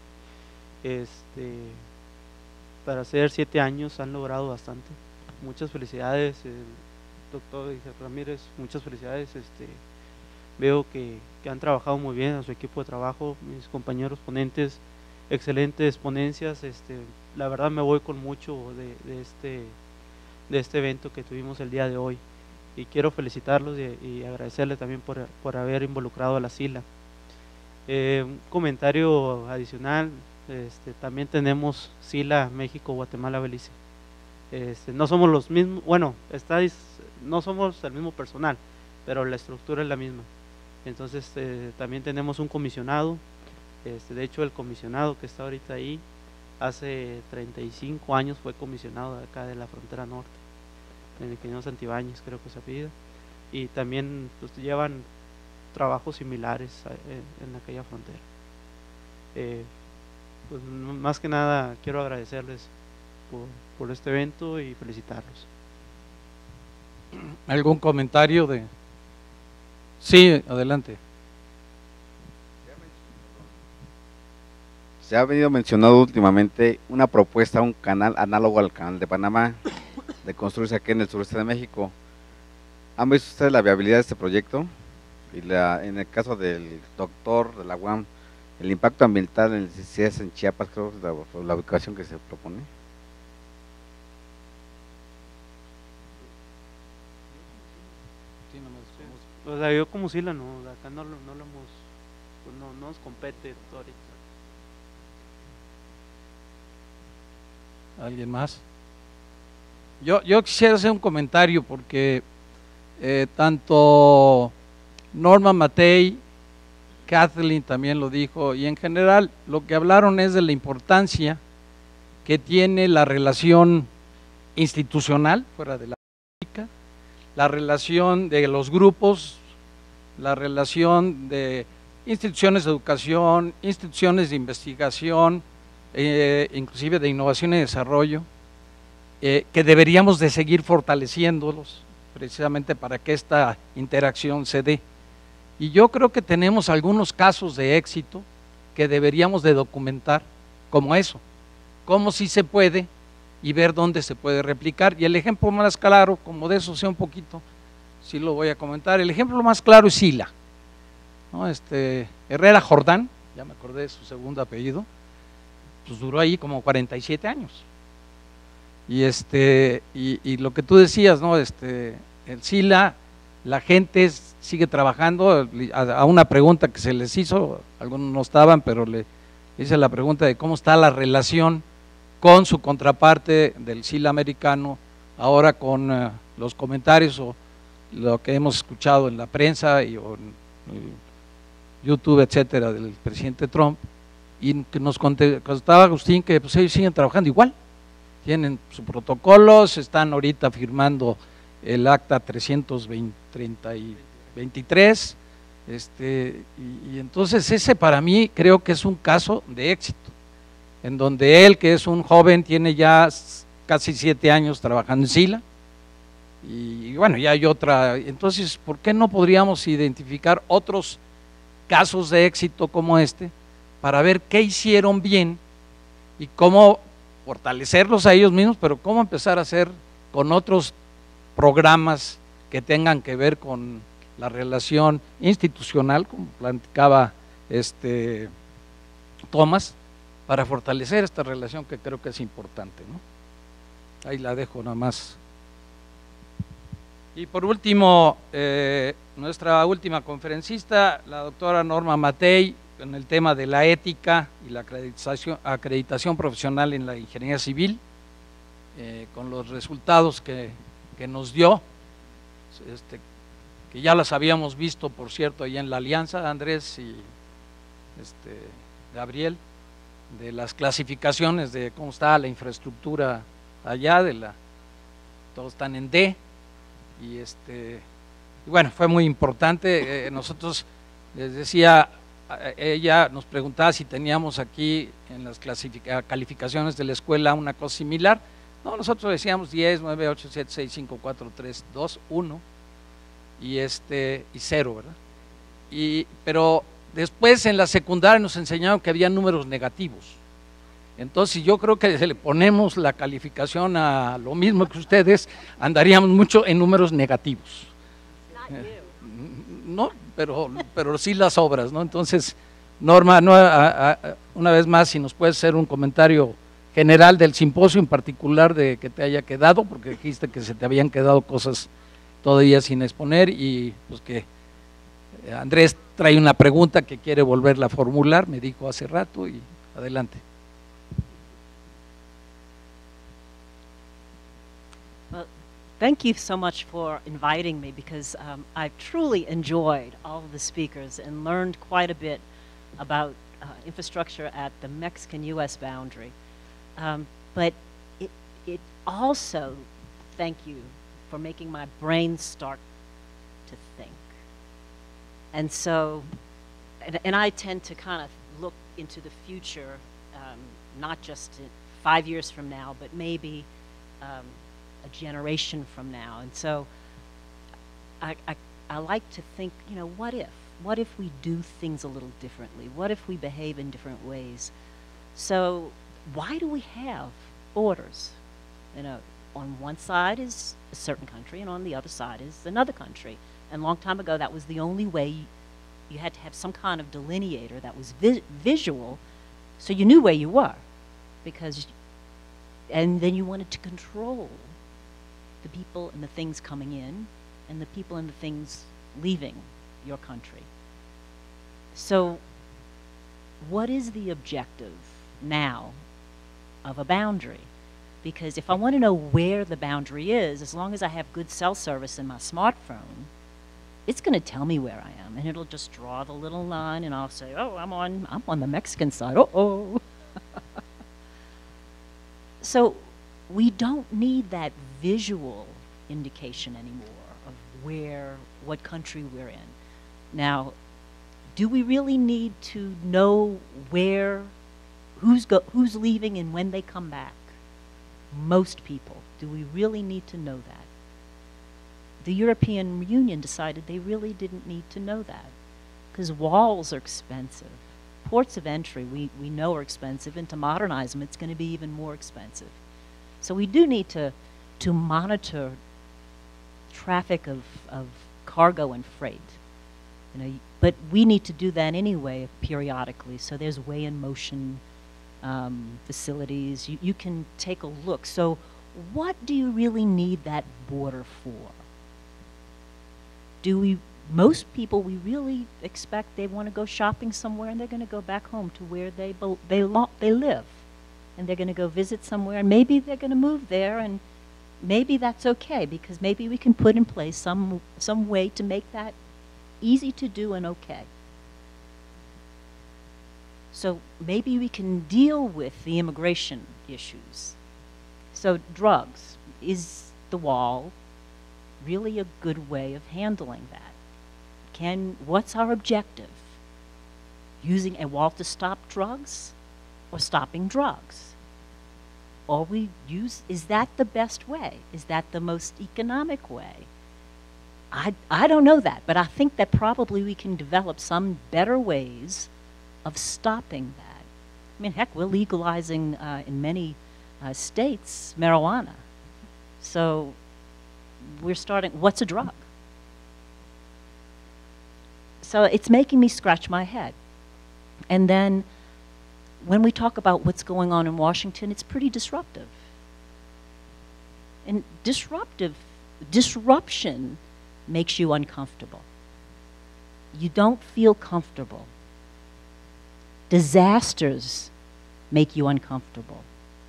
Para hacer 7 años han logrado bastante. Muchas felicidades, doctor Ramírez, muchas felicidades. Veo que han trabajado muy bien a su equipo de trabajo, mis compañeros ponentes, excelentes ponencias. La verdad me voy con mucho de este evento que tuvimos el día de hoy, y quiero felicitarlos y agradecerles también por haber involucrado a la SILA. Un comentario adicional, también tenemos SILA México, Guatemala, Belice. No somos los mismos, bueno, no somos el mismo personal, pero la estructura es la misma. Entonces también tenemos un comisionado, de hecho el comisionado que está ahorita ahí hace 35 años fue comisionado de acá de la frontera norte, el ingeniero Santibáñez creo que se apellida, y también pues, llevan trabajos similares en aquella frontera. Pues más que nada quiero agradecerles por este evento y felicitarlos. ¿Algún comentario de? Sí, adelante. Se ha venido mencionando últimamente una propuesta, un canal análogo al canal de Panamá, de construirse aquí en el sureste de México. ¿Han visto ustedes la viabilidad de este proyecto? Y en el caso del doctor de la UAM, el impacto ambiental en el CIES en Chiapas, creo que es la ubicación que se propone. O sea, yo como Sila no, acá no lo hemos, pues no nos compete ahorita. ¿Alguien más? Yo quisiera hacer un comentario porque tanto Norma Matei, Kathleen también lo dijo, y en general lo que hablaron es de la importancia que tiene la relación institucional fuera de la política, la relación de los grupos, la relación de instituciones de educación, instituciones de investigación, inclusive de innovación y desarrollo, que deberíamos de seguir fortaleciéndolos precisamente para que esta interacción se dé. Y yo creo que tenemos algunos casos de éxito que deberíamos de documentar como eso, cómo sí se puede y ver dónde se puede replicar. Y el ejemplo más claro, como de eso sé un poquito, sí lo voy a comentar, el ejemplo más claro es Sila, ¿no? Herrera Jordán, ya me acordé de su segundo apellido, pues duró ahí como 47 años. Y lo que tú decías, ¿no? El Sila, la gente sigue trabajando. A una pregunta que se les hizo, algunos no estaban, pero le hice la pregunta de cómo está la relación con su contraparte del Sila americano, ahora con los comentarios o lo que hemos escuchado en la prensa o en YouTube, etcétera, del presidente Trump, y que nos contaba Agustín que pues ellos siguen trabajando igual, tienen sus protocolos, están ahorita firmando el acta 323, y entonces ese para mí creo que es un caso de éxito, en donde él, que es un joven, tiene ya casi 7 años trabajando en Sila, y bueno, ya hay otra. Entonces, ¿por qué no podríamos identificar otros casos de éxito como este para ver qué hicieron bien y cómo fortalecerlos a ellos mismos, pero cómo empezar a hacer con otros programas que tengan que ver con la relación institucional, como platicaba Tomás, para fortalecer esta relación que creo que es importante, ¿no? Ahí la dejo nada más. Y por último, nuestra última conferencista, la doctora Norma Matei, en el tema de la ética y la acreditación profesional en la ingeniería civil, con los resultados que nos dio, que ya las habíamos visto, por cierto, allá en la Alianza, Andrés y Gabriel, de las clasificaciones de cómo está la infraestructura allá, todos están en D, y bueno, fue muy importante. Nosotros, les decía, ella nos preguntaba si teníamos aquí en las calificaciones de la escuela una cosa similar. No, nosotros decíamos 10, 9, 8, 7, 6, 5, 4, 3, 2, 1 y 0, ¿verdad? Pero después en la secundaria nos enseñaron que había números negativos. Entonces yo creo que si le ponemos la calificación a lo mismo que ustedes, andaríamos mucho en números negativos. No, pero sí las obras, ¿no? Entonces, Norma, una vez más, si nos puedes hacer un comentario general del simposio, en particular de que te haya quedado, porque dijiste que se te habían quedado cosas todavía sin exponer, y pues que Andrés trae una pregunta que quiere volverla a formular, me dijo hace rato, y adelante. Thank you so much for inviting me, because I've truly enjoyed all of the speakers and learned quite a bit about infrastructure at the Mexican-U.S. boundary. But it also, thank you for making my brain start to think. And so, and I tend to kind of look into the future, not just 5 years from now, but maybe a generation from now. And so I like to think, you know, what if? What if we do things a little differently? What if we behave in different ways? So why do we have borders? You know, on one side is a certain country, and on the other side is another country. And a long time ago, that was the only way. You had to have some kind of delineator that was visual, so you knew where you were, and then you wanted to control the people and the things coming in, and the people and the things leaving your country. So what is the objective now of a boundary? Because if I want to know where the boundary is, as long as I have good cell service in my smartphone, it's going to tell me where I am, and it'll just draw the little line, and I'll say, oh, I'm on the Mexican side. Uh-oh. So we don't need that visual indication anymore of what country we're in. Now, do we really need to know who's leaving and when they come back? Most people. Do we really need to know that? The European Union decided they really didn't need to know that, because walls are expensive. Ports of entry we know are expensive, and to modernize them, it's going to be even more expensive. So we do need to monitor traffic of cargo and freight. You know, but we need to do that anyway periodically. So there's weigh in motion facilities. You can take a look. So what do you really need that border for? Most people, we really expect they want to go shopping somewhere, and they're going to go back home to where they live, and they're going to go visit somewhere, and maybe they're going to move there, and maybe that's okay, because maybe we can put in place some way to make that easy to do and okay. So maybe we can deal with the immigration issues. So drugs, is the wall really a good way of handling that? What's our objective? Using a wall to stop drugs, or stopping drugs? Is that the best way? Is that the most economic way? I don't know that, but I think that probably we can develop some better ways of stopping that. I mean, heck, we're legalizing in many states marijuana. So we're starting, what's a drug? So it's making me scratch my head. And then when we talk about what's going on in Washington, it's pretty disruptive. And disruption makes you uncomfortable. You don't feel comfortable. Disasters make you uncomfortable.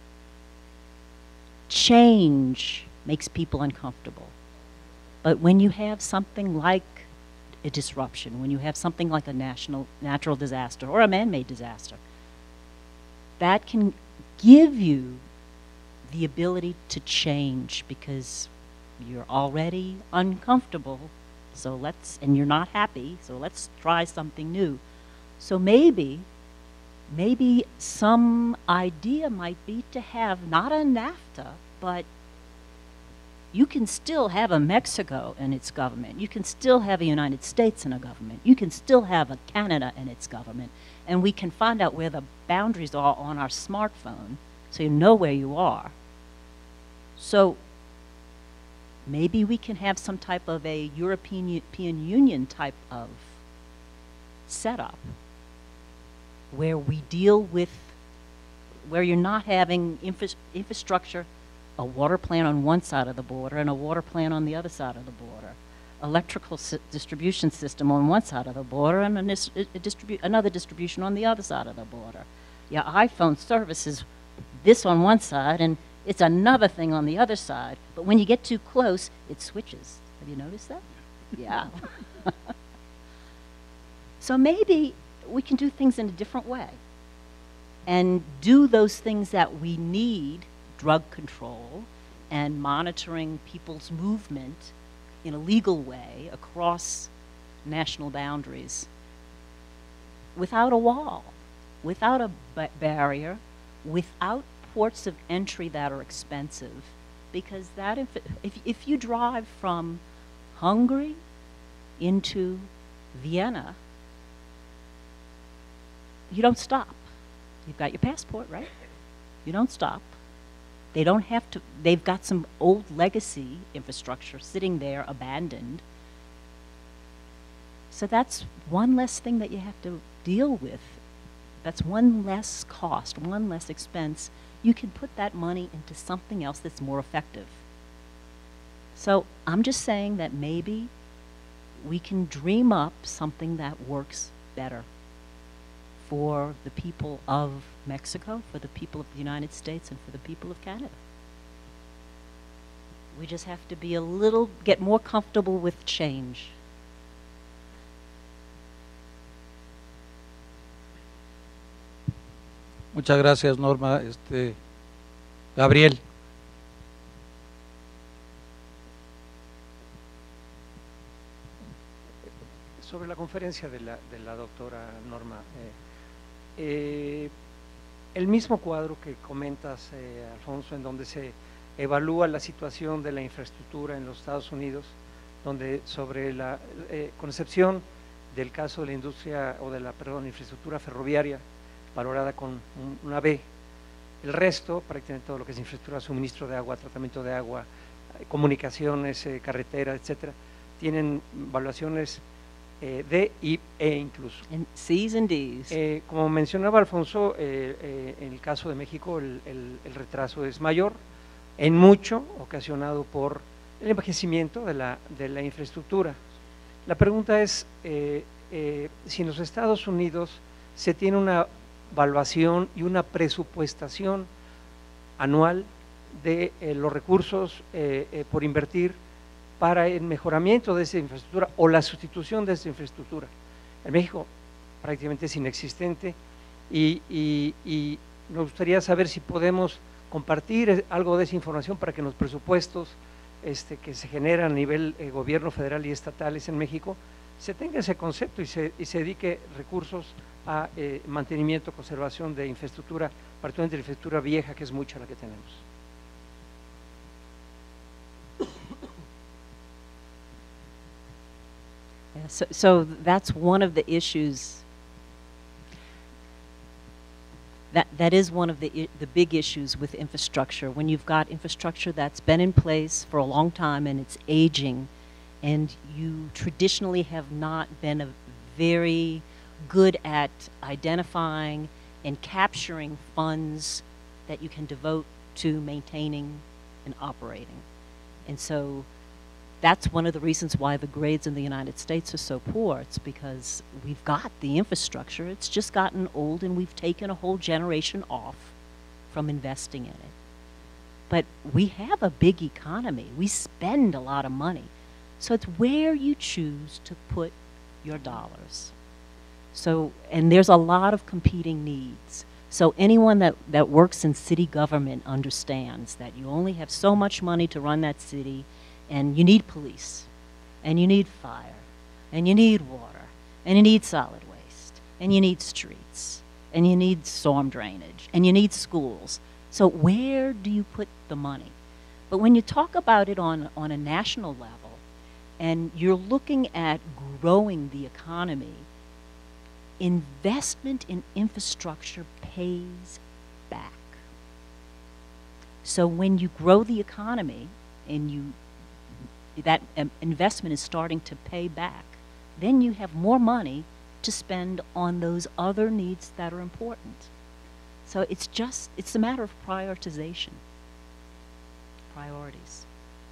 Change makes people uncomfortable. But when you have something like a disruption, when you have something like a natural disaster or a man-made disaster, that can give you the ability to change, because you're already uncomfortable, and you're not happy, so let's try something new. So maybe some idea might be to have not a NAFTA, but you can still have a Mexico and its government. You can still have a United States and a government. You can still have a Canada and its government. And we can find out where the boundaries are on our smartphone, so you know where you are. So maybe we can have some type of a European Union type of setup where we deal with, where you're not having infrastructure, a water plant on one side of the border and a water plant on the other side of the border, electrical distribution system on one side of the border and another distribution on the other side of the border. Your iPhone service is this on one side and it's another thing on the other side, but when you get too close, it switches. Have you noticed that? Yeah. So maybe we can do things in a different way. and do those things that we need, drug control and monitoring people's movement in a legal way across national boundaries, without a wall, without a barrier, without ports of entry that are expensive, because that if you drive from Hungary into Vienna, you don't stop. You've got your passport, right? You don't stop. They don't have to, they've got some old legacy infrastructure sitting there abandoned. So that's one less thing that you have to deal with. That's one less cost, one less expense. You can put that money into something else that's more effective. So I'm just saying that maybe we can dream up something that works better for the people of Mexico, for the people of the United States, and for the people of Canada. We just have to be get more comfortable with change. Muchas gracias, Norma. Gabriel. Sobre la conferencia de la doctora Norma, el mismo cuadro que comentas, Alfonso, en donde se evalúa la situación de la infraestructura en los Estados Unidos, donde sobre con excepción del caso de la industria, o de la, perdón, infraestructura ferroviaria, valorada con una B, el resto, prácticamente todo lo que es infraestructura, suministro de agua, tratamiento de agua, comunicaciones, carretera, etcétera, tienen valuaciones D y E incluso. En C's and D's. Como mencionaba Alfonso, en el caso de México el retraso es mayor, en mucho ocasionado por el envejecimiento de la infraestructura. La pregunta es si en los Estados Unidos se tiene una evaluación y una presupuestación anual de los recursos por invertir para el mejoramiento de esa infraestructura o la sustitución de esa infraestructura. En México prácticamente es inexistente y nos gustaría saber si podemos compartir algo de esa información para que en los presupuestos que se generan a nivel gobierno federal y estatales en México se tenga ese concepto y se dedique recursos a mantenimiento, conservación de infraestructura, particularmente de infraestructura vieja, que es mucha la que tenemos. Yeah, so that's one of the issues. That is one of the big issues with infrastructure. When you've got infrastructure that's been in place for a long time and it's aging, and you traditionally have not been very good at identifying and capturing funds that you can devote to maintaining and operating. And so that's one of the reasons why the grades in the United States are so poor. It's because we've got the infrastructure, it's just gotten old, and we've taken a whole generation off from investing in it. But we have a big economy. We spend a lot of money. So it's where you choose to put your dollars. So, and there's a lot of competing needs. So anyone that works in city government understands that you only have so much money to run that city, and you need police, and you need fire, and you need water, and you need solid waste, and you need streets, and you need storm drainage, and you need schools. So where do you put the money? But when you talk about it on a national level, and you're looking at growing the economy, investment in infrastructure pays back. So when you grow the economy and that investment is starting to pay back, then you have more money to spend on those other needs that are important. So it's a matter of prioritization, priorities.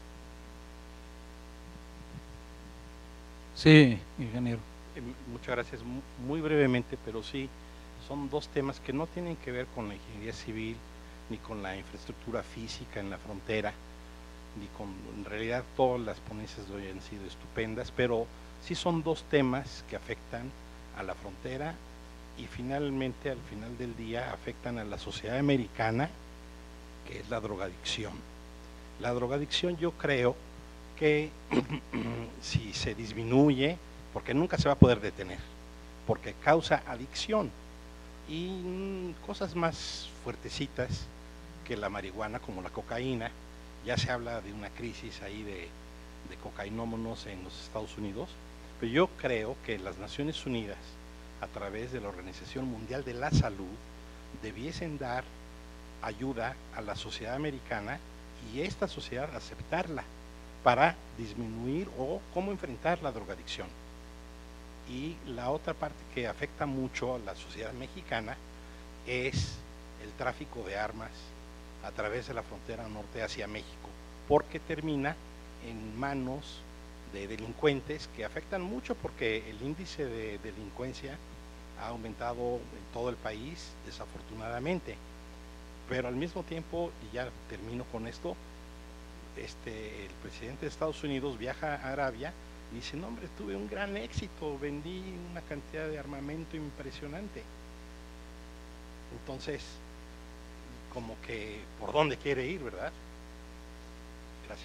Sí, ingeniero. Muchas gracias. Muy brevemente, pero sí, son dos temas que no tienen que ver con la ingeniería civil, ni con la infraestructura física en la frontera, ni con, en realidad todas las ponencias de hoy han sido estupendas, pero sí son dos temas que afectan a la frontera y finalmente, al final del día, afectan a la sociedad americana, que es la drogadicción. La drogadicción, yo creo que si se disminuye, porque nunca se va a poder detener, porque causa adicción y cosas más fuertecitas que la marihuana, como la cocaína. Ya se habla de una crisis ahí de cocainómanos en los Estados Unidos, pero yo creo que las Naciones Unidas, a través de la Organización Mundial de la Salud, debiesen dar ayuda a la sociedad americana y esta sociedad aceptarla para disminuir o cómo enfrentar la drogadicción. Y la otra parte que afecta mucho a la sociedad mexicana es el tráfico de armas a través de la frontera norte hacia México, porque termina en manos de delincuentes que afectan mucho, porque el índice de delincuencia ha aumentado en todo el país, desafortunadamente. Pero al mismo tiempo, y ya termino con esto, el presidente de Estados Unidos viaja a Arabia y dice, no hombre, tuve un gran éxito, vendí una cantidad de armamento impresionante. Entonces, como que por dónde quiere ir, ¿verdad? Gracias.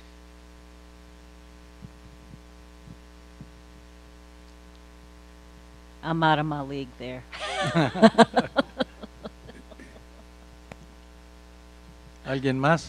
I'm out of my league there. ¿Alguien más?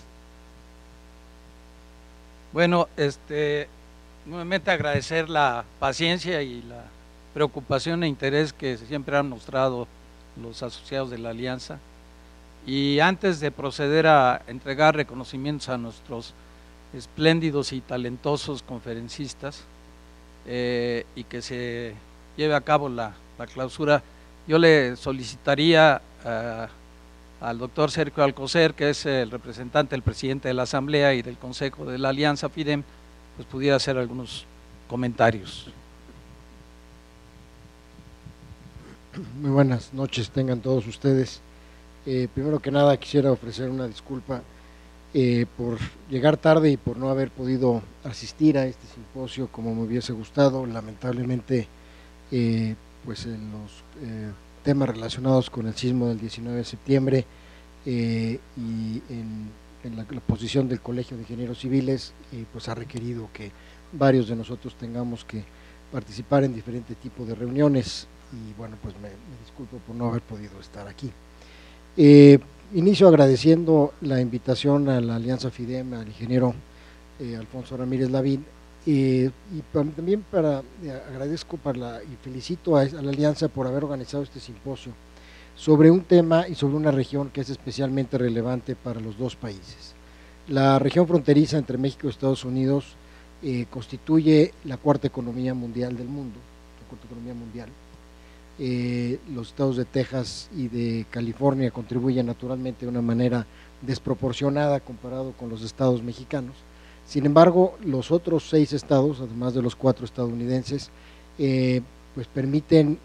Bueno, nuevamente agradecer la paciencia y la preocupación e interés que siempre han mostrado los asociados de la Alianza. Y antes de proceder a entregar reconocimientos a nuestros espléndidos y talentosos conferencistas y que se lleve a cabo la clausura, yo le solicitaría al doctor Sergio Alcocer, que es el representante del presidente de la Asamblea y del Consejo de la Alianza FIDEM, pues pudiera hacer algunos comentarios. Muy buenas noches tengan todos ustedes. Primero que nada quisiera ofrecer una disculpa por llegar tarde y por no haber podido asistir a este simposio como me hubiese gustado. Lamentablemente, pues en los temas relacionados con el sismo del 19 de septiembre y en la posición del Colegio de Ingenieros Civiles, pues ha requerido que varios de nosotros tengamos que participar en diferentes tipos de reuniones y bueno, pues me disculpo por no haber podido estar aquí. Inicio agradeciendo la invitación a la Alianza FIDEM, al ingeniero Alfonso Ramírez Lavín, y también agradezco y felicito a la Alianza por haber organizado este simposio sobre un tema y sobre una región que es especialmente relevante para los dos países. La región fronteriza entre México y Estados Unidos constituye la cuarta economía mundial del mundo, la cuarta economía mundial. Los estados de Texas y de California contribuyen naturalmente de una manera desproporcionada comparado con los estados mexicanos. Sin embargo, los otros 6 estados, además de los 4 estadounidenses, pues permiten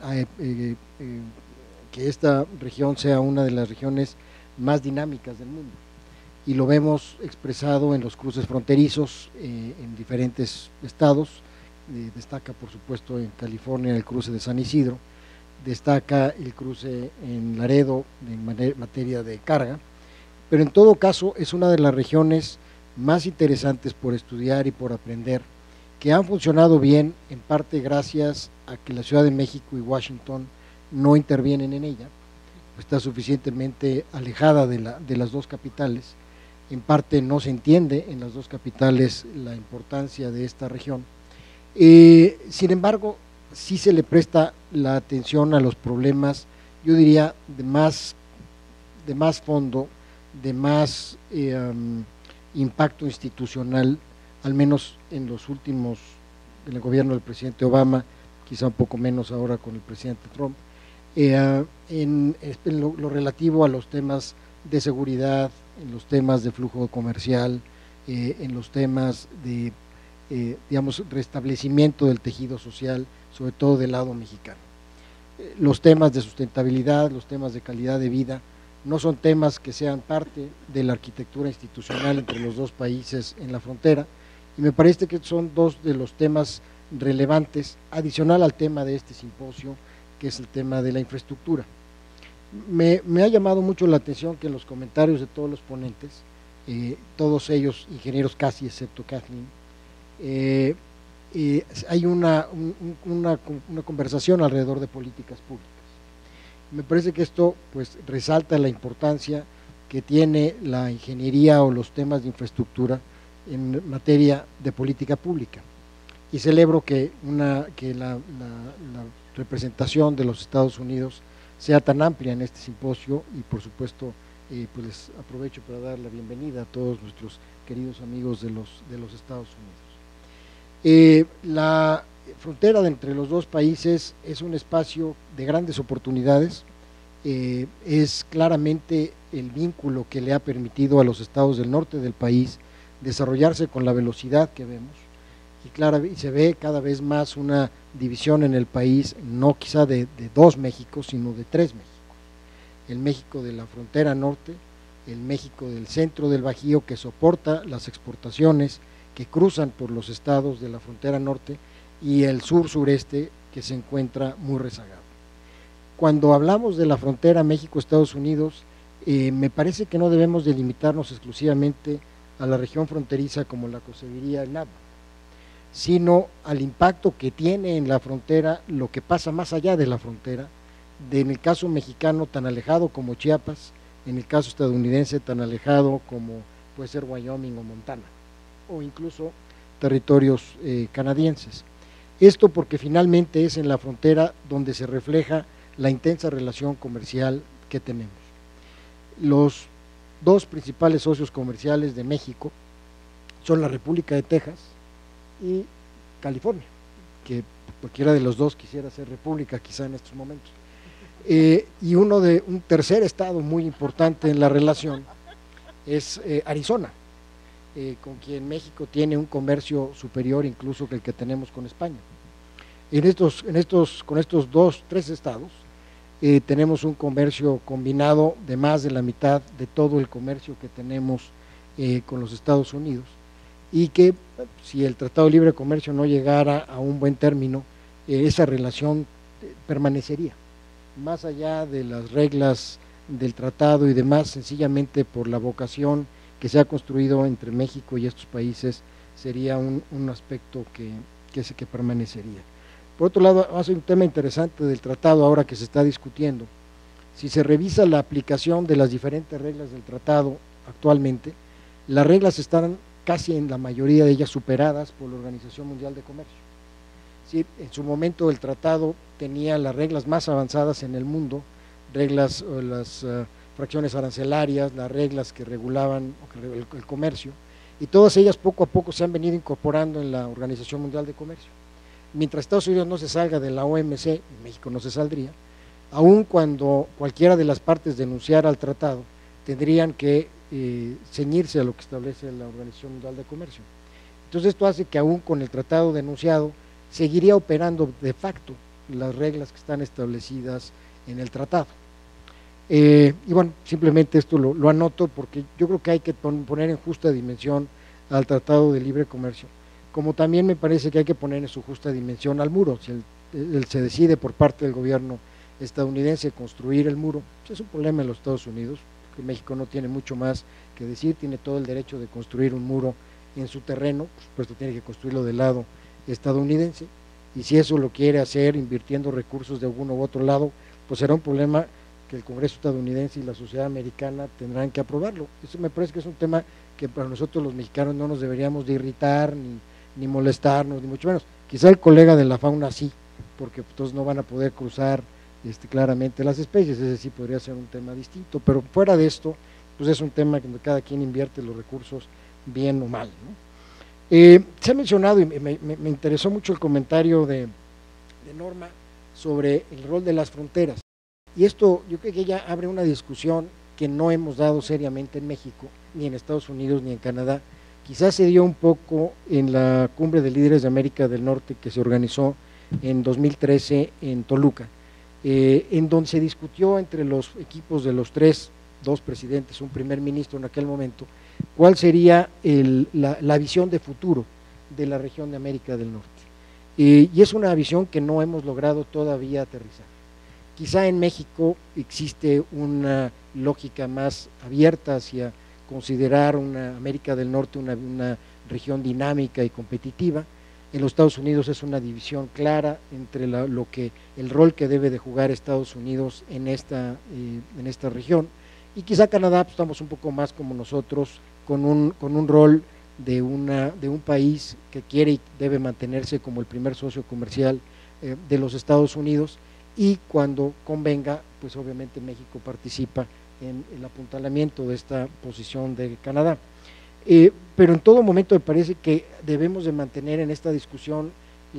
que esta región sea una de las regiones más dinámicas del mundo. Y lo vemos expresado en los cruces fronterizos en diferentes estados. Destaca, por supuesto, en California el cruce de San Isidro, destaca el cruce en Laredo en materia de carga, pero en todo caso es una de las regiones más interesantes por estudiar y por aprender, que han funcionado bien en parte gracias a que la Ciudad de México y Washington no intervienen en ella, está suficientemente alejada de las dos capitales, en parte no se entiende en las dos capitales la importancia de esta región, sin embargo sí se le presta la atención a los problemas, yo diría, de más fondo, de más impacto institucional, al menos en los últimos, en el gobierno del presidente Obama, quizá un poco menos ahora con el presidente Trump, en lo relativo a los temas de seguridad, en los temas de flujo comercial, en los temas de, digamos, restablecimiento del tejido social, sobre todo del lado mexicano. Los temas de sustentabilidad, los temas de calidad de vida, no son temas que sean parte de la arquitectura institucional entre los dos países en la frontera, y me parece que son dos de los temas relevantes, adicional al tema de este simposio, que es el tema de la infraestructura. Me ha llamado mucho la atención que en los comentarios de todos los ponentes, todos ellos ingenieros casi, excepto Kathleen, hay una conversación alrededor de políticas públicas. Me parece que esto pues resalta la importancia que tiene la ingeniería o los temas de infraestructura en materia de política pública. Y celebro que la representación de los Estados Unidos sea tan amplia en este simposio y por supuesto pues les aprovecho para dar la bienvenida a todos nuestros queridos amigos de los Estados Unidos. La frontera entre los dos países es un espacio de grandes oportunidades, es claramente el vínculo que le ha permitido a los estados del norte del país desarrollarse con la velocidad que vemos, y se ve cada vez más una división en el país, no quizá de dos Méxicos, sino de tres Méxicos. El México de la frontera norte, el México del centro del Bajío, que soporta las exportaciones que cruzan por los estados de la frontera norte, y el sur-sureste, que se encuentra muy rezagado. Cuando hablamos de la frontera México-Estados Unidos, me parece que no debemos delimitarnos exclusivamente a la región fronteriza como la concebiría el NAFTA, sino al impacto que tiene en la frontera lo que pasa más allá de la frontera, en el caso mexicano tan alejado como Chiapas, en el caso estadounidense tan alejado como puede ser Wyoming o Montana, o incluso territorios canadienses. Esto porque finalmente es en la frontera donde se refleja la intensa relación comercial que tenemos. Los dos principales socios comerciales de México son la República de Texas y California, que cualquiera de los dos quisiera ser república quizá en estos momentos. Y un tercer estado muy importante en la relación es Arizona, con quien México tiene un comercio superior incluso que el que tenemos con España. Con estos tres estados tenemos un comercio combinado de más de la mitad de todo el comercio que tenemos con los Estados Unidos, y que si el Tratado de Libre Comercio no llegara a un buen término, esa relación permanecería, más allá de las reglas del tratado y demás, sencillamente por la vocación que se ha construido entre México y estos países, sería un aspecto que permanecería. Por otro lado, hace un tema interesante del tratado ahora que se está discutiendo. Si se revisa la aplicación de las diferentes reglas del tratado actualmente, las reglas están casi en la mayoría de ellas superadas por la Organización Mundial de Comercio. Sí, en su momento el tratado tenía las reglas más avanzadas en el mundo, las fracciones arancelarias, las reglas que regulaban el comercio, y todas ellas poco a poco se han venido incorporando en la Organización Mundial de Comercio. Mientras Estados Unidos no se salga de la OMC, México no se saldría, aun cuando cualquiera de las partes denunciara al tratado, tendrían que ceñirse a lo que establece la Organización Mundial de Comercio. Entonces esto hace que aún con el tratado denunciado, seguiría operando de facto las reglas que están establecidas en el tratado. Y bueno, simplemente esto lo anoto porque yo creo que hay que poner en justa dimensión al Tratado de Libre Comercio, como también me parece que hay que poner en su justa dimensión al muro. Si se decide por parte del gobierno estadounidense construir el muro, pues es un problema en los Estados Unidos, que México no tiene mucho más que decir, tiene todo el derecho de construir un muro en su terreno, por supuesto tiene que construirlo del lado estadounidense, y si eso lo quiere hacer invirtiendo recursos de alguno u otro lado, pues será un problema que el Congreso estadounidense y la sociedad americana tendrán que aprobarlo. Eso me parece que es un tema que para nosotros los mexicanos no nos deberíamos de irritar, ni molestarnos, ni mucho menos. Quizá el colega de la fauna sí, porque entonces no van a poder cruzar claramente las especies, ese sí podría ser un tema distinto, pero fuera de esto, pues es un tema donde cada quien invierte los recursos bien o mal, ¿no? Se ha mencionado, y me interesó mucho el comentario de Norma sobre el rol de las fronteras, y esto yo creo que ya abre una discusión que no hemos dado seriamente en México, ni en Estados Unidos, ni en Canadá. Quizás se dio un poco en la Cumbre de Líderes de América del Norte que se organizó en 2013 en Toluca, en donde se discutió entre los equipos de los dos presidentes, un primer ministro en aquel momento, cuál sería la visión de futuro de la región de América del Norte. Y es una visión que no hemos logrado todavía aterrizar. Quizá en México existe una lógica más abierta hacia considerar una América del Norte una región dinámica y competitiva. En los Estados Unidos es una división clara entre el rol que debe de jugar Estados Unidos en esta región, y quizá Canadá pues, estamos un poco más como nosotros, con un rol de un país que quiere y debe mantenerse como el primer socio comercial de los Estados Unidos, y cuando convenga, pues obviamente México participa en el apuntalamiento de esta posición de Canadá. Pero en todo momento me parece que debemos de mantener en esta discusión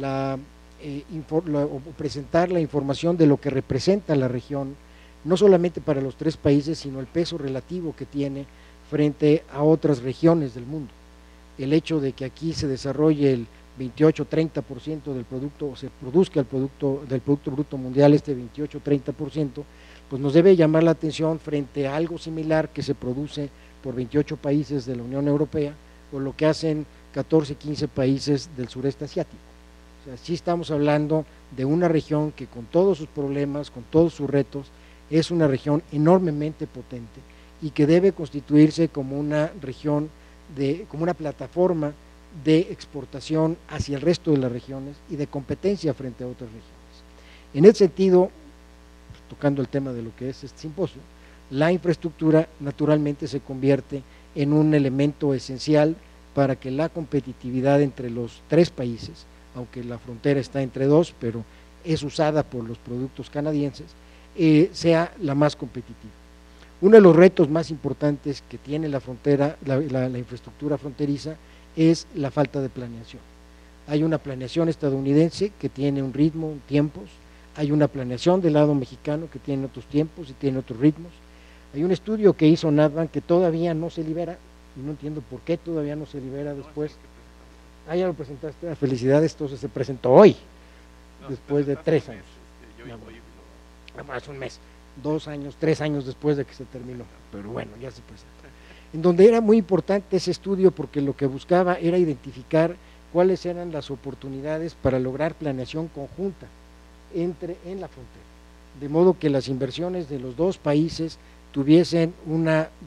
o presentar la información de lo que representa la región, no solamente para los tres países, sino el peso relativo que tiene frente a otras regiones del mundo. El hecho de que aquí se desarrolle el 28-30% del producto, o se produzca del Producto Bruto Mundial, este 28-30%, pues nos debe llamar la atención frente a algo similar que se produce por 28 países de la Unión Europea, o lo que hacen 14-15 países del sureste asiático. O sea, sí estamos hablando de una región que con todos sus problemas, con todos sus retos, es una región enormemente potente y que debe constituirse como una región, como una plataforma de exportación hacia el resto de las regiones y de competencia frente a otras regiones. En ese sentido, tocando el tema de lo que es este simposio, la infraestructura naturalmente se convierte en un elemento esencial para que la competitividad entre los tres países, aunque la frontera está entre dos, pero es usada por los productos canadienses, sea la más competitiva. Uno de los retos más importantes que tiene la frontera, la infraestructura fronteriza, es la falta de planeación. Hay una planeación estadounidense que tiene un ritmo, tiempos, hay una planeación del lado mexicano que tiene otros tiempos y tiene otros ritmos. Hay un estudio que hizo NatBank que todavía no se libera, y no entiendo por qué todavía no se libera después. Ah, ya lo presentaste, felicidades, entonces se presentó hoy, después de 3 años. Hace un mes, 2 años, 3 años después de que se terminó, pero bueno, ya se presentó. En donde era muy importante ese estudio porque lo que buscaba era identificar cuáles eran las oportunidades para lograr planeación conjunta en la frontera, de modo que las inversiones de los dos países tuviesen un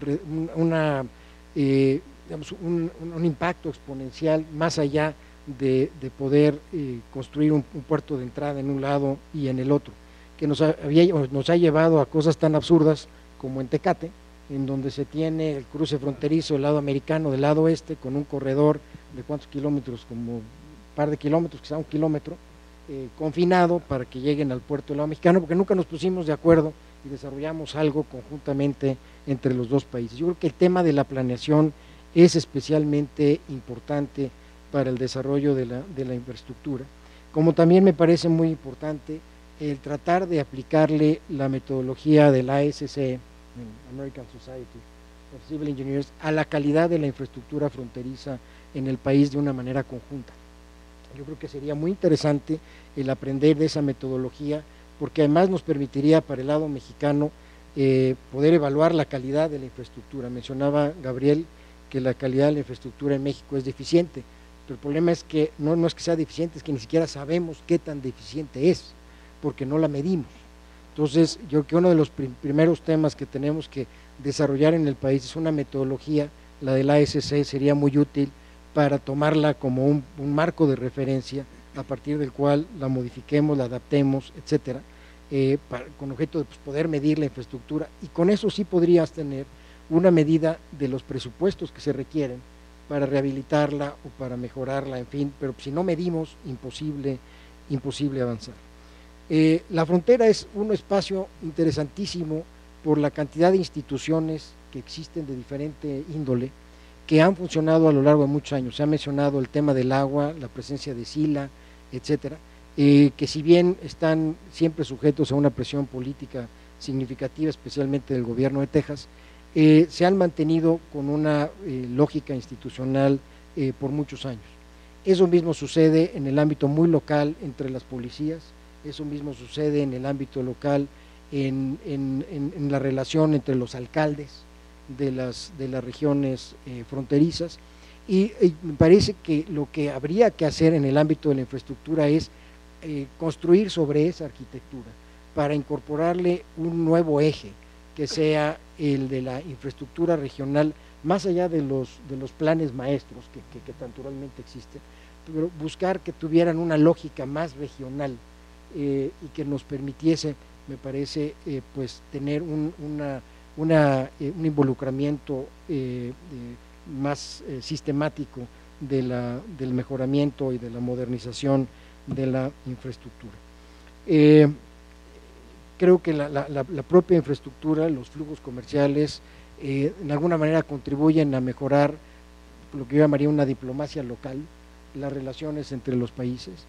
impacto exponencial más allá de poder construir un puerto de entrada en un lado y en el otro, que nos ha llevado a cosas tan absurdas como en Tecate, en donde se tiene el cruce fronterizo del lado americano, del lado oeste, con un corredor de cuántos kilómetros, como un par de kilómetros, quizá 1 kilómetro, confinado para que lleguen al puerto del lado mexicano, porque nunca nos pusimos de acuerdo y desarrollamos algo conjuntamente entre los dos países. Yo creo que el tema de la planeación es especialmente importante para el desarrollo de la infraestructura, como también me parece muy importante el tratar de aplicarle la metodología del ASC, American Society of Civil Engineers, a la calidad de la infraestructura fronteriza en el país de una manera conjunta. Yo creo que sería muy interesante el aprender de esa metodología, porque además nos permitiría para el lado mexicano poder evaluar la calidad de la infraestructura. Mencionaba Gabriel que la calidad de la infraestructura en México es deficiente, pero el problema es que no es que sea deficiente, es que ni siquiera sabemos qué tan deficiente es, porque no la medimos. Entonces, yo creo que uno de los primeros temas que tenemos que desarrollar en el país es una metodología, la del ASC sería muy útil para tomarla como un marco de referencia a partir del cual la modifiquemos, la adaptemos, etcétera, con objeto de poder medir la infraestructura, y con eso sí podrías tener una medida de los presupuestos que se requieren para rehabilitarla o para mejorarla, en fin, pero si no medimos, imposible avanzar. La frontera es un espacio interesantísimo por la cantidad de instituciones que existen de diferente índole, que han funcionado a lo largo de muchos años. Se ha mencionado el tema del agua, la presencia de SILA, etcétera, que si bien están siempre sujetos a una presión política significativa, especialmente del gobierno de Texas, se han mantenido con una lógica institucional por muchos años. Eso mismo sucede en el ámbito muy local entre las policías, eso mismo sucede en el ámbito local en la relación entre los alcaldes de las regiones fronterizas, y me parece que lo que habría que hacer en el ámbito de la infraestructura es construir sobre esa arquitectura, para incorporarle un nuevo eje, que sea el de la infraestructura regional, más allá de los planes maestros que naturalmente existen, pero buscar que tuvieran una lógica más regional y que nos permitiese, me parece, pues tener un involucramiento más sistemático del mejoramiento y de la modernización de la infraestructura. Creo que la propia infraestructura, los flujos comerciales, en alguna manera contribuyen a mejorar lo que yo llamaría una diplomacia local, las relaciones entre los países,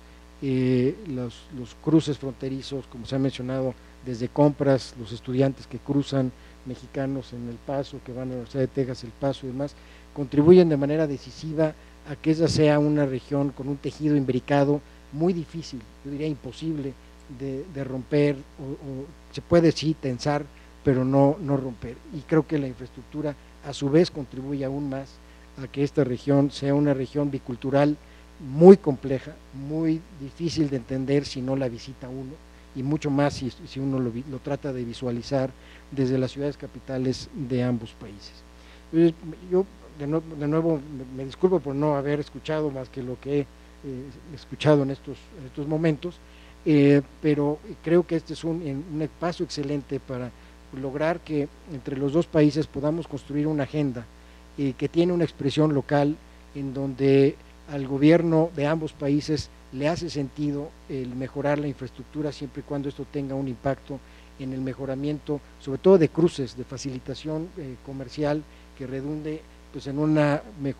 los cruces fronterizos, como se ha mencionado, desde compras, los estudiantes que cruzan, mexicanos en El Paso, que van a la Universidad de Texas, El Paso y demás, contribuyen de manera decisiva a que esa sea una región con un tejido imbricado muy difícil, yo diría imposible de romper, o se puede sí tensar, pero no romper. Y creo que la infraestructura a su vez contribuye aún más a que esta región sea una región bicultural muy compleja, muy difícil de entender si no la visita uno, y mucho más si uno lo trata de visualizar desde las ciudades capitales de ambos países. Entonces, yo de nuevo me disculpo por no haber escuchado más que lo que he escuchado en estos momentos, pero creo que este es un paso excelente para lograr que entre los dos países podamos construir una agenda que tiene una expresión local en donde al gobierno de ambos países le hace sentido el mejorar la infraestructura siempre y cuando esto tenga un impacto en el mejoramiento, sobre todo de cruces, de facilitación comercial que redunde pues en una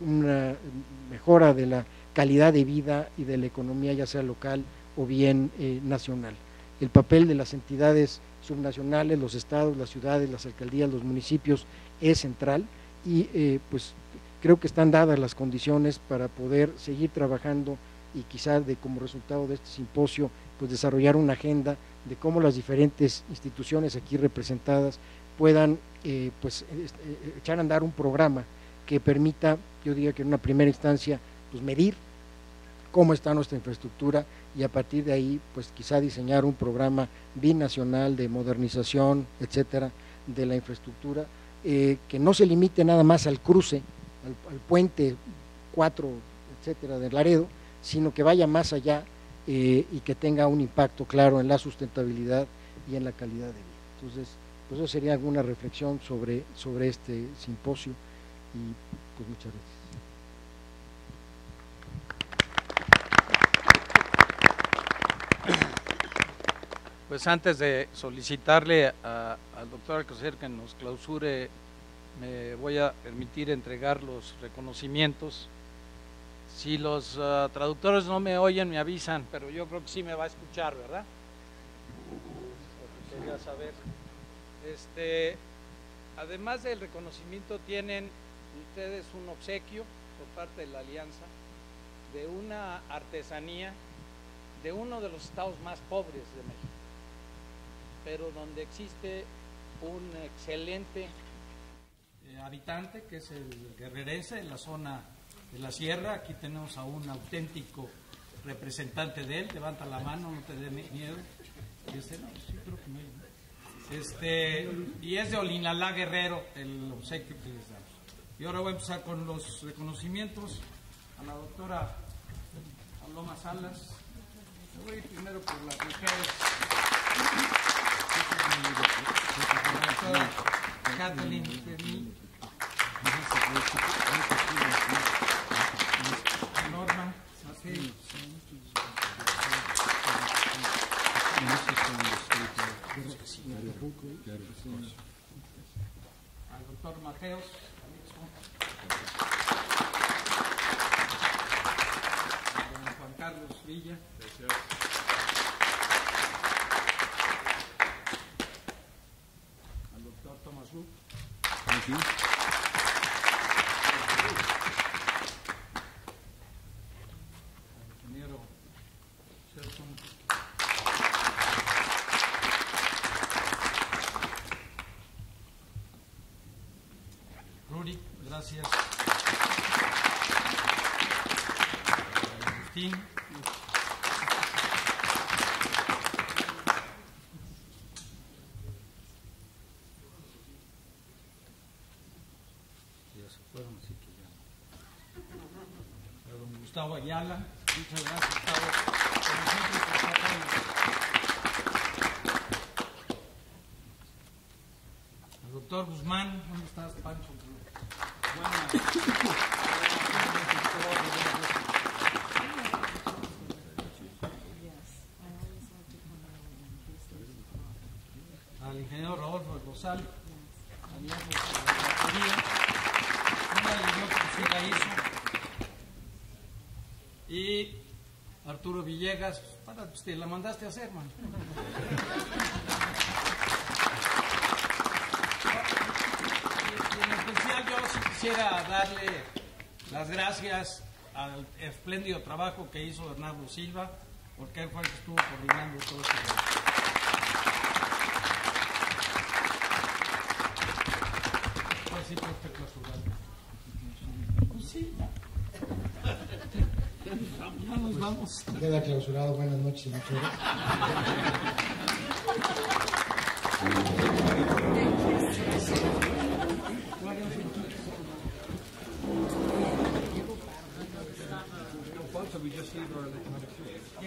mejora de la calidad de vida y de la economía, ya sea local o bien nacional. El papel de las entidades subnacionales, los estados, las ciudades, las alcaldías, los municipios es central y pues creo que están dadas las condiciones para poder seguir trabajando y quizás como resultado de este simposio pues desarrollar una agenda de cómo las diferentes instituciones aquí representadas puedan echar a andar un programa que permita, yo diría que en una primera instancia, pues medir cómo está nuestra infraestructura y a partir de ahí, pues quizá diseñar un programa binacional de modernización, etcétera, de la infraestructura, que no se limite nada más al cruce, al puente 4, etcétera, de Laredo, sino que vaya más allá y que tenga un impacto claro en la sustentabilidad y en la calidad de vida. Entonces, pues eso sería alguna reflexión sobre este simposio y pues muchas gracias. Pues antes de solicitarle al doctor Alcocer que nos clausure, me voy a permitir entregar los reconocimientos. Si los traductores no me oyen, me avisan, pero yo creo que sí me va a escuchar, ¿verdad? Quería saber. Además del reconocimiento, tienen ustedes un obsequio por parte de la Alianza de una artesanía de uno de los estados más pobres de México, pero donde existe un excelente habitante que es el guerrerense en la zona de la sierra. Aquí tenemos a un auténtico representante de él. Levanta la mano, no te dé miedo. No, sí, creo que no. Y es de Olinalá, Guerrero, el obsequio que les damos. Y ahora voy a empezar con los reconocimientos a la doctora Paloma Salas. Voy primero por las mujeres. La doctora Kathleen Fermi, Norma Macei, al doctor Mateos, a Juan Carlos Villa, al doctor Thomas Wood, al ingeniero Shelton, Rudy, gracias. Agustín. Gustavo Ayala. Muchas gracias, Gustavo. Por nosotros, por el doctor Guzmán, ¿dónde estás, Pancho? Al ingeniero Rodolfo Rosal, aliado de la batería, una de las notas que sí la hizo, y Arturo Villegas, pues te la mandaste a hacer, man. Y en especial yo sí quisiera darle las gracias al espléndido trabajo que hizo Bernardo Silva, porque él fue el que estuvo coordinando todo este trabajo. Sí, pero está clausurado. Pues sí, ya nos vamos. Queda clausurado. Buenas noches, muchas We just leave our electronic